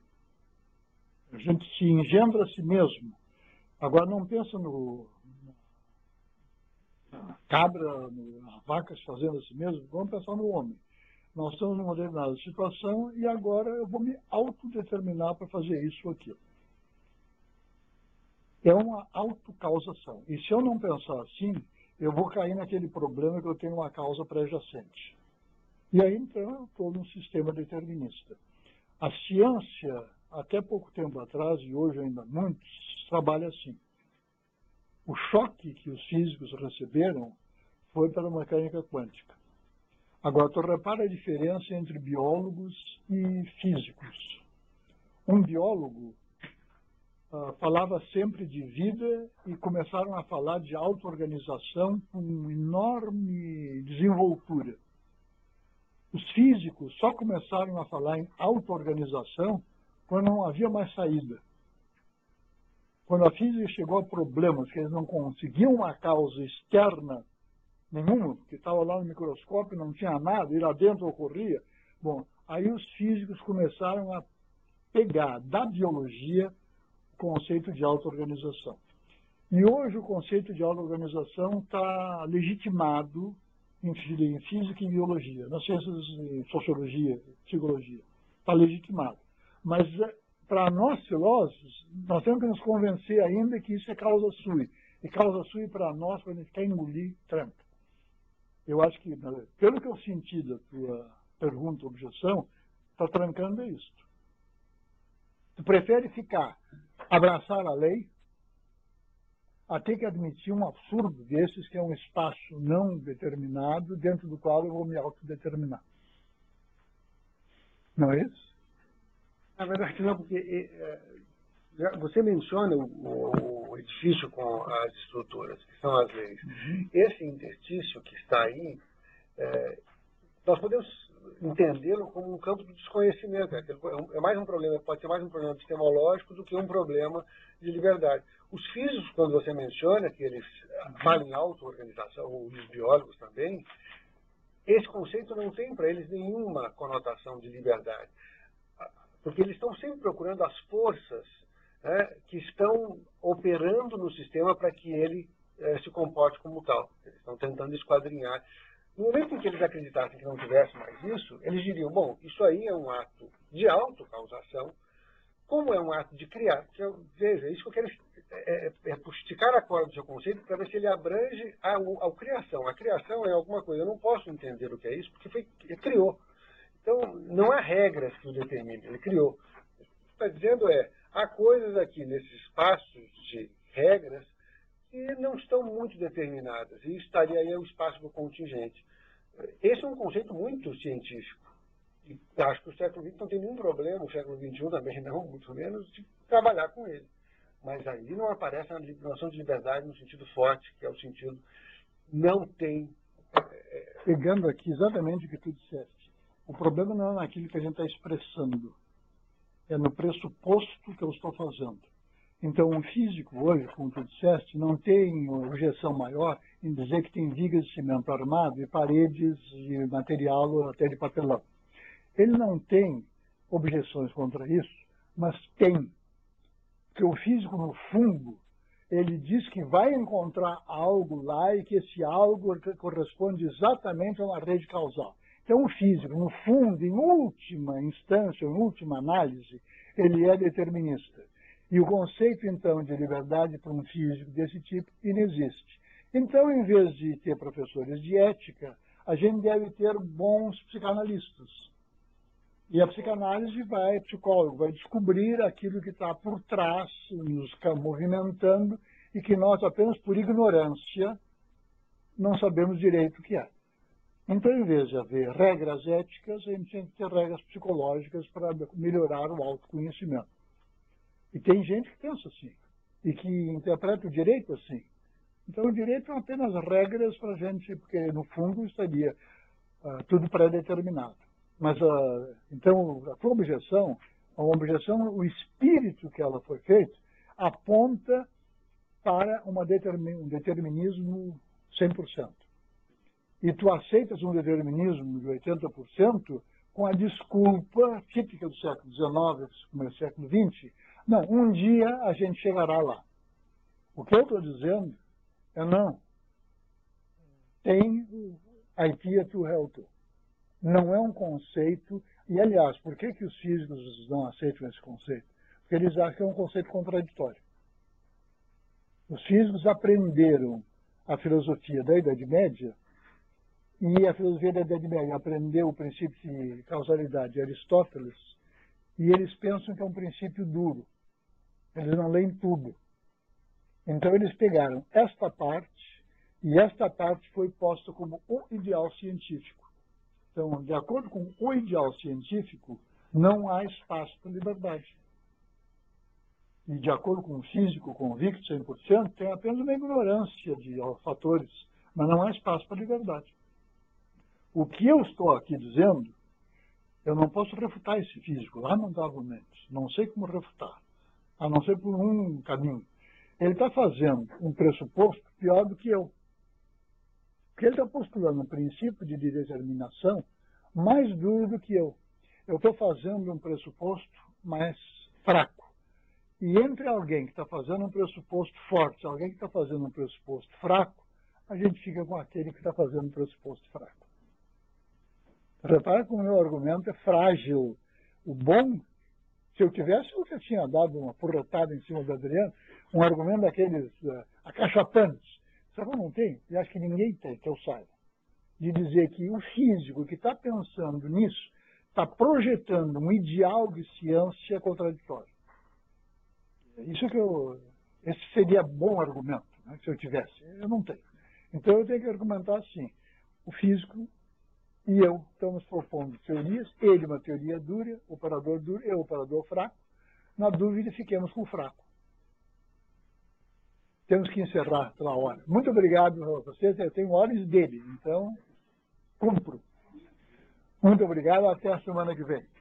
A gente se engendra a si mesmo. Agora não pensa no na cabra, na vaca se fazendo a si mesmo, vamos pensar no homem. Nós estamos numa determinada situação e agora eu vou me autodeterminar para fazer isso ou aquilo. É uma autocausação. E se eu não pensar assim, eu vou cair naquele problema que eu tenho uma causa pré-jacente. E aí, então, eu estou num sistema determinista. A ciência, até pouco tempo atrás, e hoje ainda muitos, trabalha assim. O choque que os físicos receberam foi pela mecânica quântica. Agora, tu repara a diferença entre biólogos e físicos. Um biólogo Uh, falava sempre de vida e começaram a falar de auto-organização com enorme desenvoltura. Os físicos só começaram a falar em auto-organização quando não havia mais saída. Quando a física chegou a problemas que eles não conseguiam uma causa externa nenhuma, que estava lá no microscópio, não tinha nada, e lá dentro ocorria, bom, aí os físicos começaram a pegar da biologia conceito de auto-organização. E hoje o conceito de auto-organização está legitimado em física e biologia, nas ciências de sociologia, psicologia. Está legitimado. Mas para nós filósofos, nós temos que nos convencer ainda que isso é causa sui. E causa sui para nós, quando a gente quer engolir, tranca. Eu acho que, pelo que eu senti da tua pergunta, objeção, está trancando é isto. Tu prefere ficar, abraçar a lei, a ter que admitir um absurdo desses, que é um espaço não determinado, dentro do qual eu vou me autodeterminar. Não é isso? Na verdade, não, porque é, você menciona o, o edifício com as estruturas, que são as leis. Uhum. Esse interstício que está aí, é, nós podemos entendê-lo como um campo de desconhecimento. É, é mais um problema, pode ser mais um problema epistemológico do que um problema de liberdade. Os físicos, quando você menciona que eles falam em auto-organização, os biólogos também, esse conceito não tem para eles nenhuma conotação de liberdade. Porque eles estão sempre procurando as forças, né, que estão operando no sistema para que ele eh, se comporte como tal. Eles estão tentando esquadrinhar. No momento em que eles acreditassem que não tivesse mais isso, eles diriam, bom, isso aí é um ato de autocausação, como é um ato de criar. Que eu, veja, isso que eu quero é, é, é esticar a corda do seu conceito para ver se ele abrange a, a, a criação. A criação é alguma coisa, eu não posso entender o que é isso, porque foi, ele criou. Então, não há regras que o determinem, ele criou. O que está dizendo é, há coisas aqui nesses espaços de regras que não estão muito determinadas, e estaria aí o espaço do contingente. Esse é um conceito muito científico. E acho que o século vinte não tem nenhum problema, o século vinte e um também não, muito menos, de trabalhar com ele. Mas aí não aparece a noção de liberdade no sentido forte, que é o sentido não tem... É... Pegando aqui exatamente o que tu disseste, o problema não é naquilo que a gente está expressando, é no pressuposto que eu estou fazendo. Então, um físico hoje, como tu disseste, não tem objeção maior em dizer que tem vigas de cimento armado e paredes de material até de papelão. Ele não tem objeções contra isso, mas tem. Porque o físico, no fundo, ele diz que vai encontrar algo lá e que esse algo corresponde exatamente a uma rede causal. Então, o físico, no fundo, em última instância, em última análise, ele é determinista. E o conceito, então, de liberdade para um físico desse tipo inexiste. Então, em vez de ter professores de ética, a gente deve ter bons psicanalistas. E a psicanálise vai, o psicólogo vai descobrir aquilo que está por trás, nos movimentando, e que nós, apenas por ignorância, não sabemos direito o que é. Então, em vez de haver regras éticas, a gente tem que ter regras psicológicas para melhorar o autoconhecimento. E tem gente que pensa assim, e que interpreta o direito assim. Então, o direito são apenas regras para a gente, porque, no fundo, estaria uh, tudo pré-determinado. Mas, uh, então, a tua objeção, a objeção, o espírito que ela foi feita, aponta para uma determin, um determinismo cem por cento. E tu aceitas um determinismo de oitenta por cento com a desculpa típica do século dezenove, do século vinte. Não, um dia a gente chegará lá. O que eu estou dizendo é não. Tem idea to hell to. Não é um conceito. E, aliás, por que, que os físicos não aceitam esse conceito? Porque eles acham que é um conceito contraditório. Os físicos aprenderam a filosofia da Idade Média, e a filosofia da Idade Média aprendeu o princípio de causalidade de Aristóteles, e eles pensam que é um princípio duro. Eles não leem tudo. Então eles pegaram esta parte, e esta parte foi posta como o ideal científico. Então, de acordo com o ideal científico, não há espaço para liberdade. E de acordo com o físico convicto, cem por cento, tem apenas uma ignorância de fatores, mas não há espaço para liberdade. O que eu estou aqui dizendo, eu não posso refutar esse físico, lamentavelmente. Não sei como refutar, a não ser por um caminho. Ele está fazendo um pressuposto pior do que eu. Porque ele está postulando um princípio de determinação mais duro do que eu. Eu estou fazendo um pressuposto mais fraco. E entre alguém que está fazendo um pressuposto forte e alguém que está fazendo um pressuposto fraco, a gente fica com aquele que está fazendo um pressuposto fraco. Repara como o meu argumento é frágil. O bom, se eu tivesse, eu já tinha dado uma porretada em cima do Adriano, um argumento daqueles uh, acachapantes. Só que eu não tenho, e acho que ninguém tem, que eu saiba, de dizer que o físico que está pensando nisso está projetando um ideal de ciência contraditório. Isso que eu, esse seria bom argumento, né, se eu tivesse. Eu não tenho. Então eu tenho que argumentar assim, o físico e eu estamos propondo teorias, ele uma teoria dura, operador duro, eu operador fraco. Na dúvida, fiquemos com o fraco. Temos que encerrar pela hora. Muito obrigado a vocês, eu tenho ordens dele, então cumpro. Muito obrigado, até a semana que vem.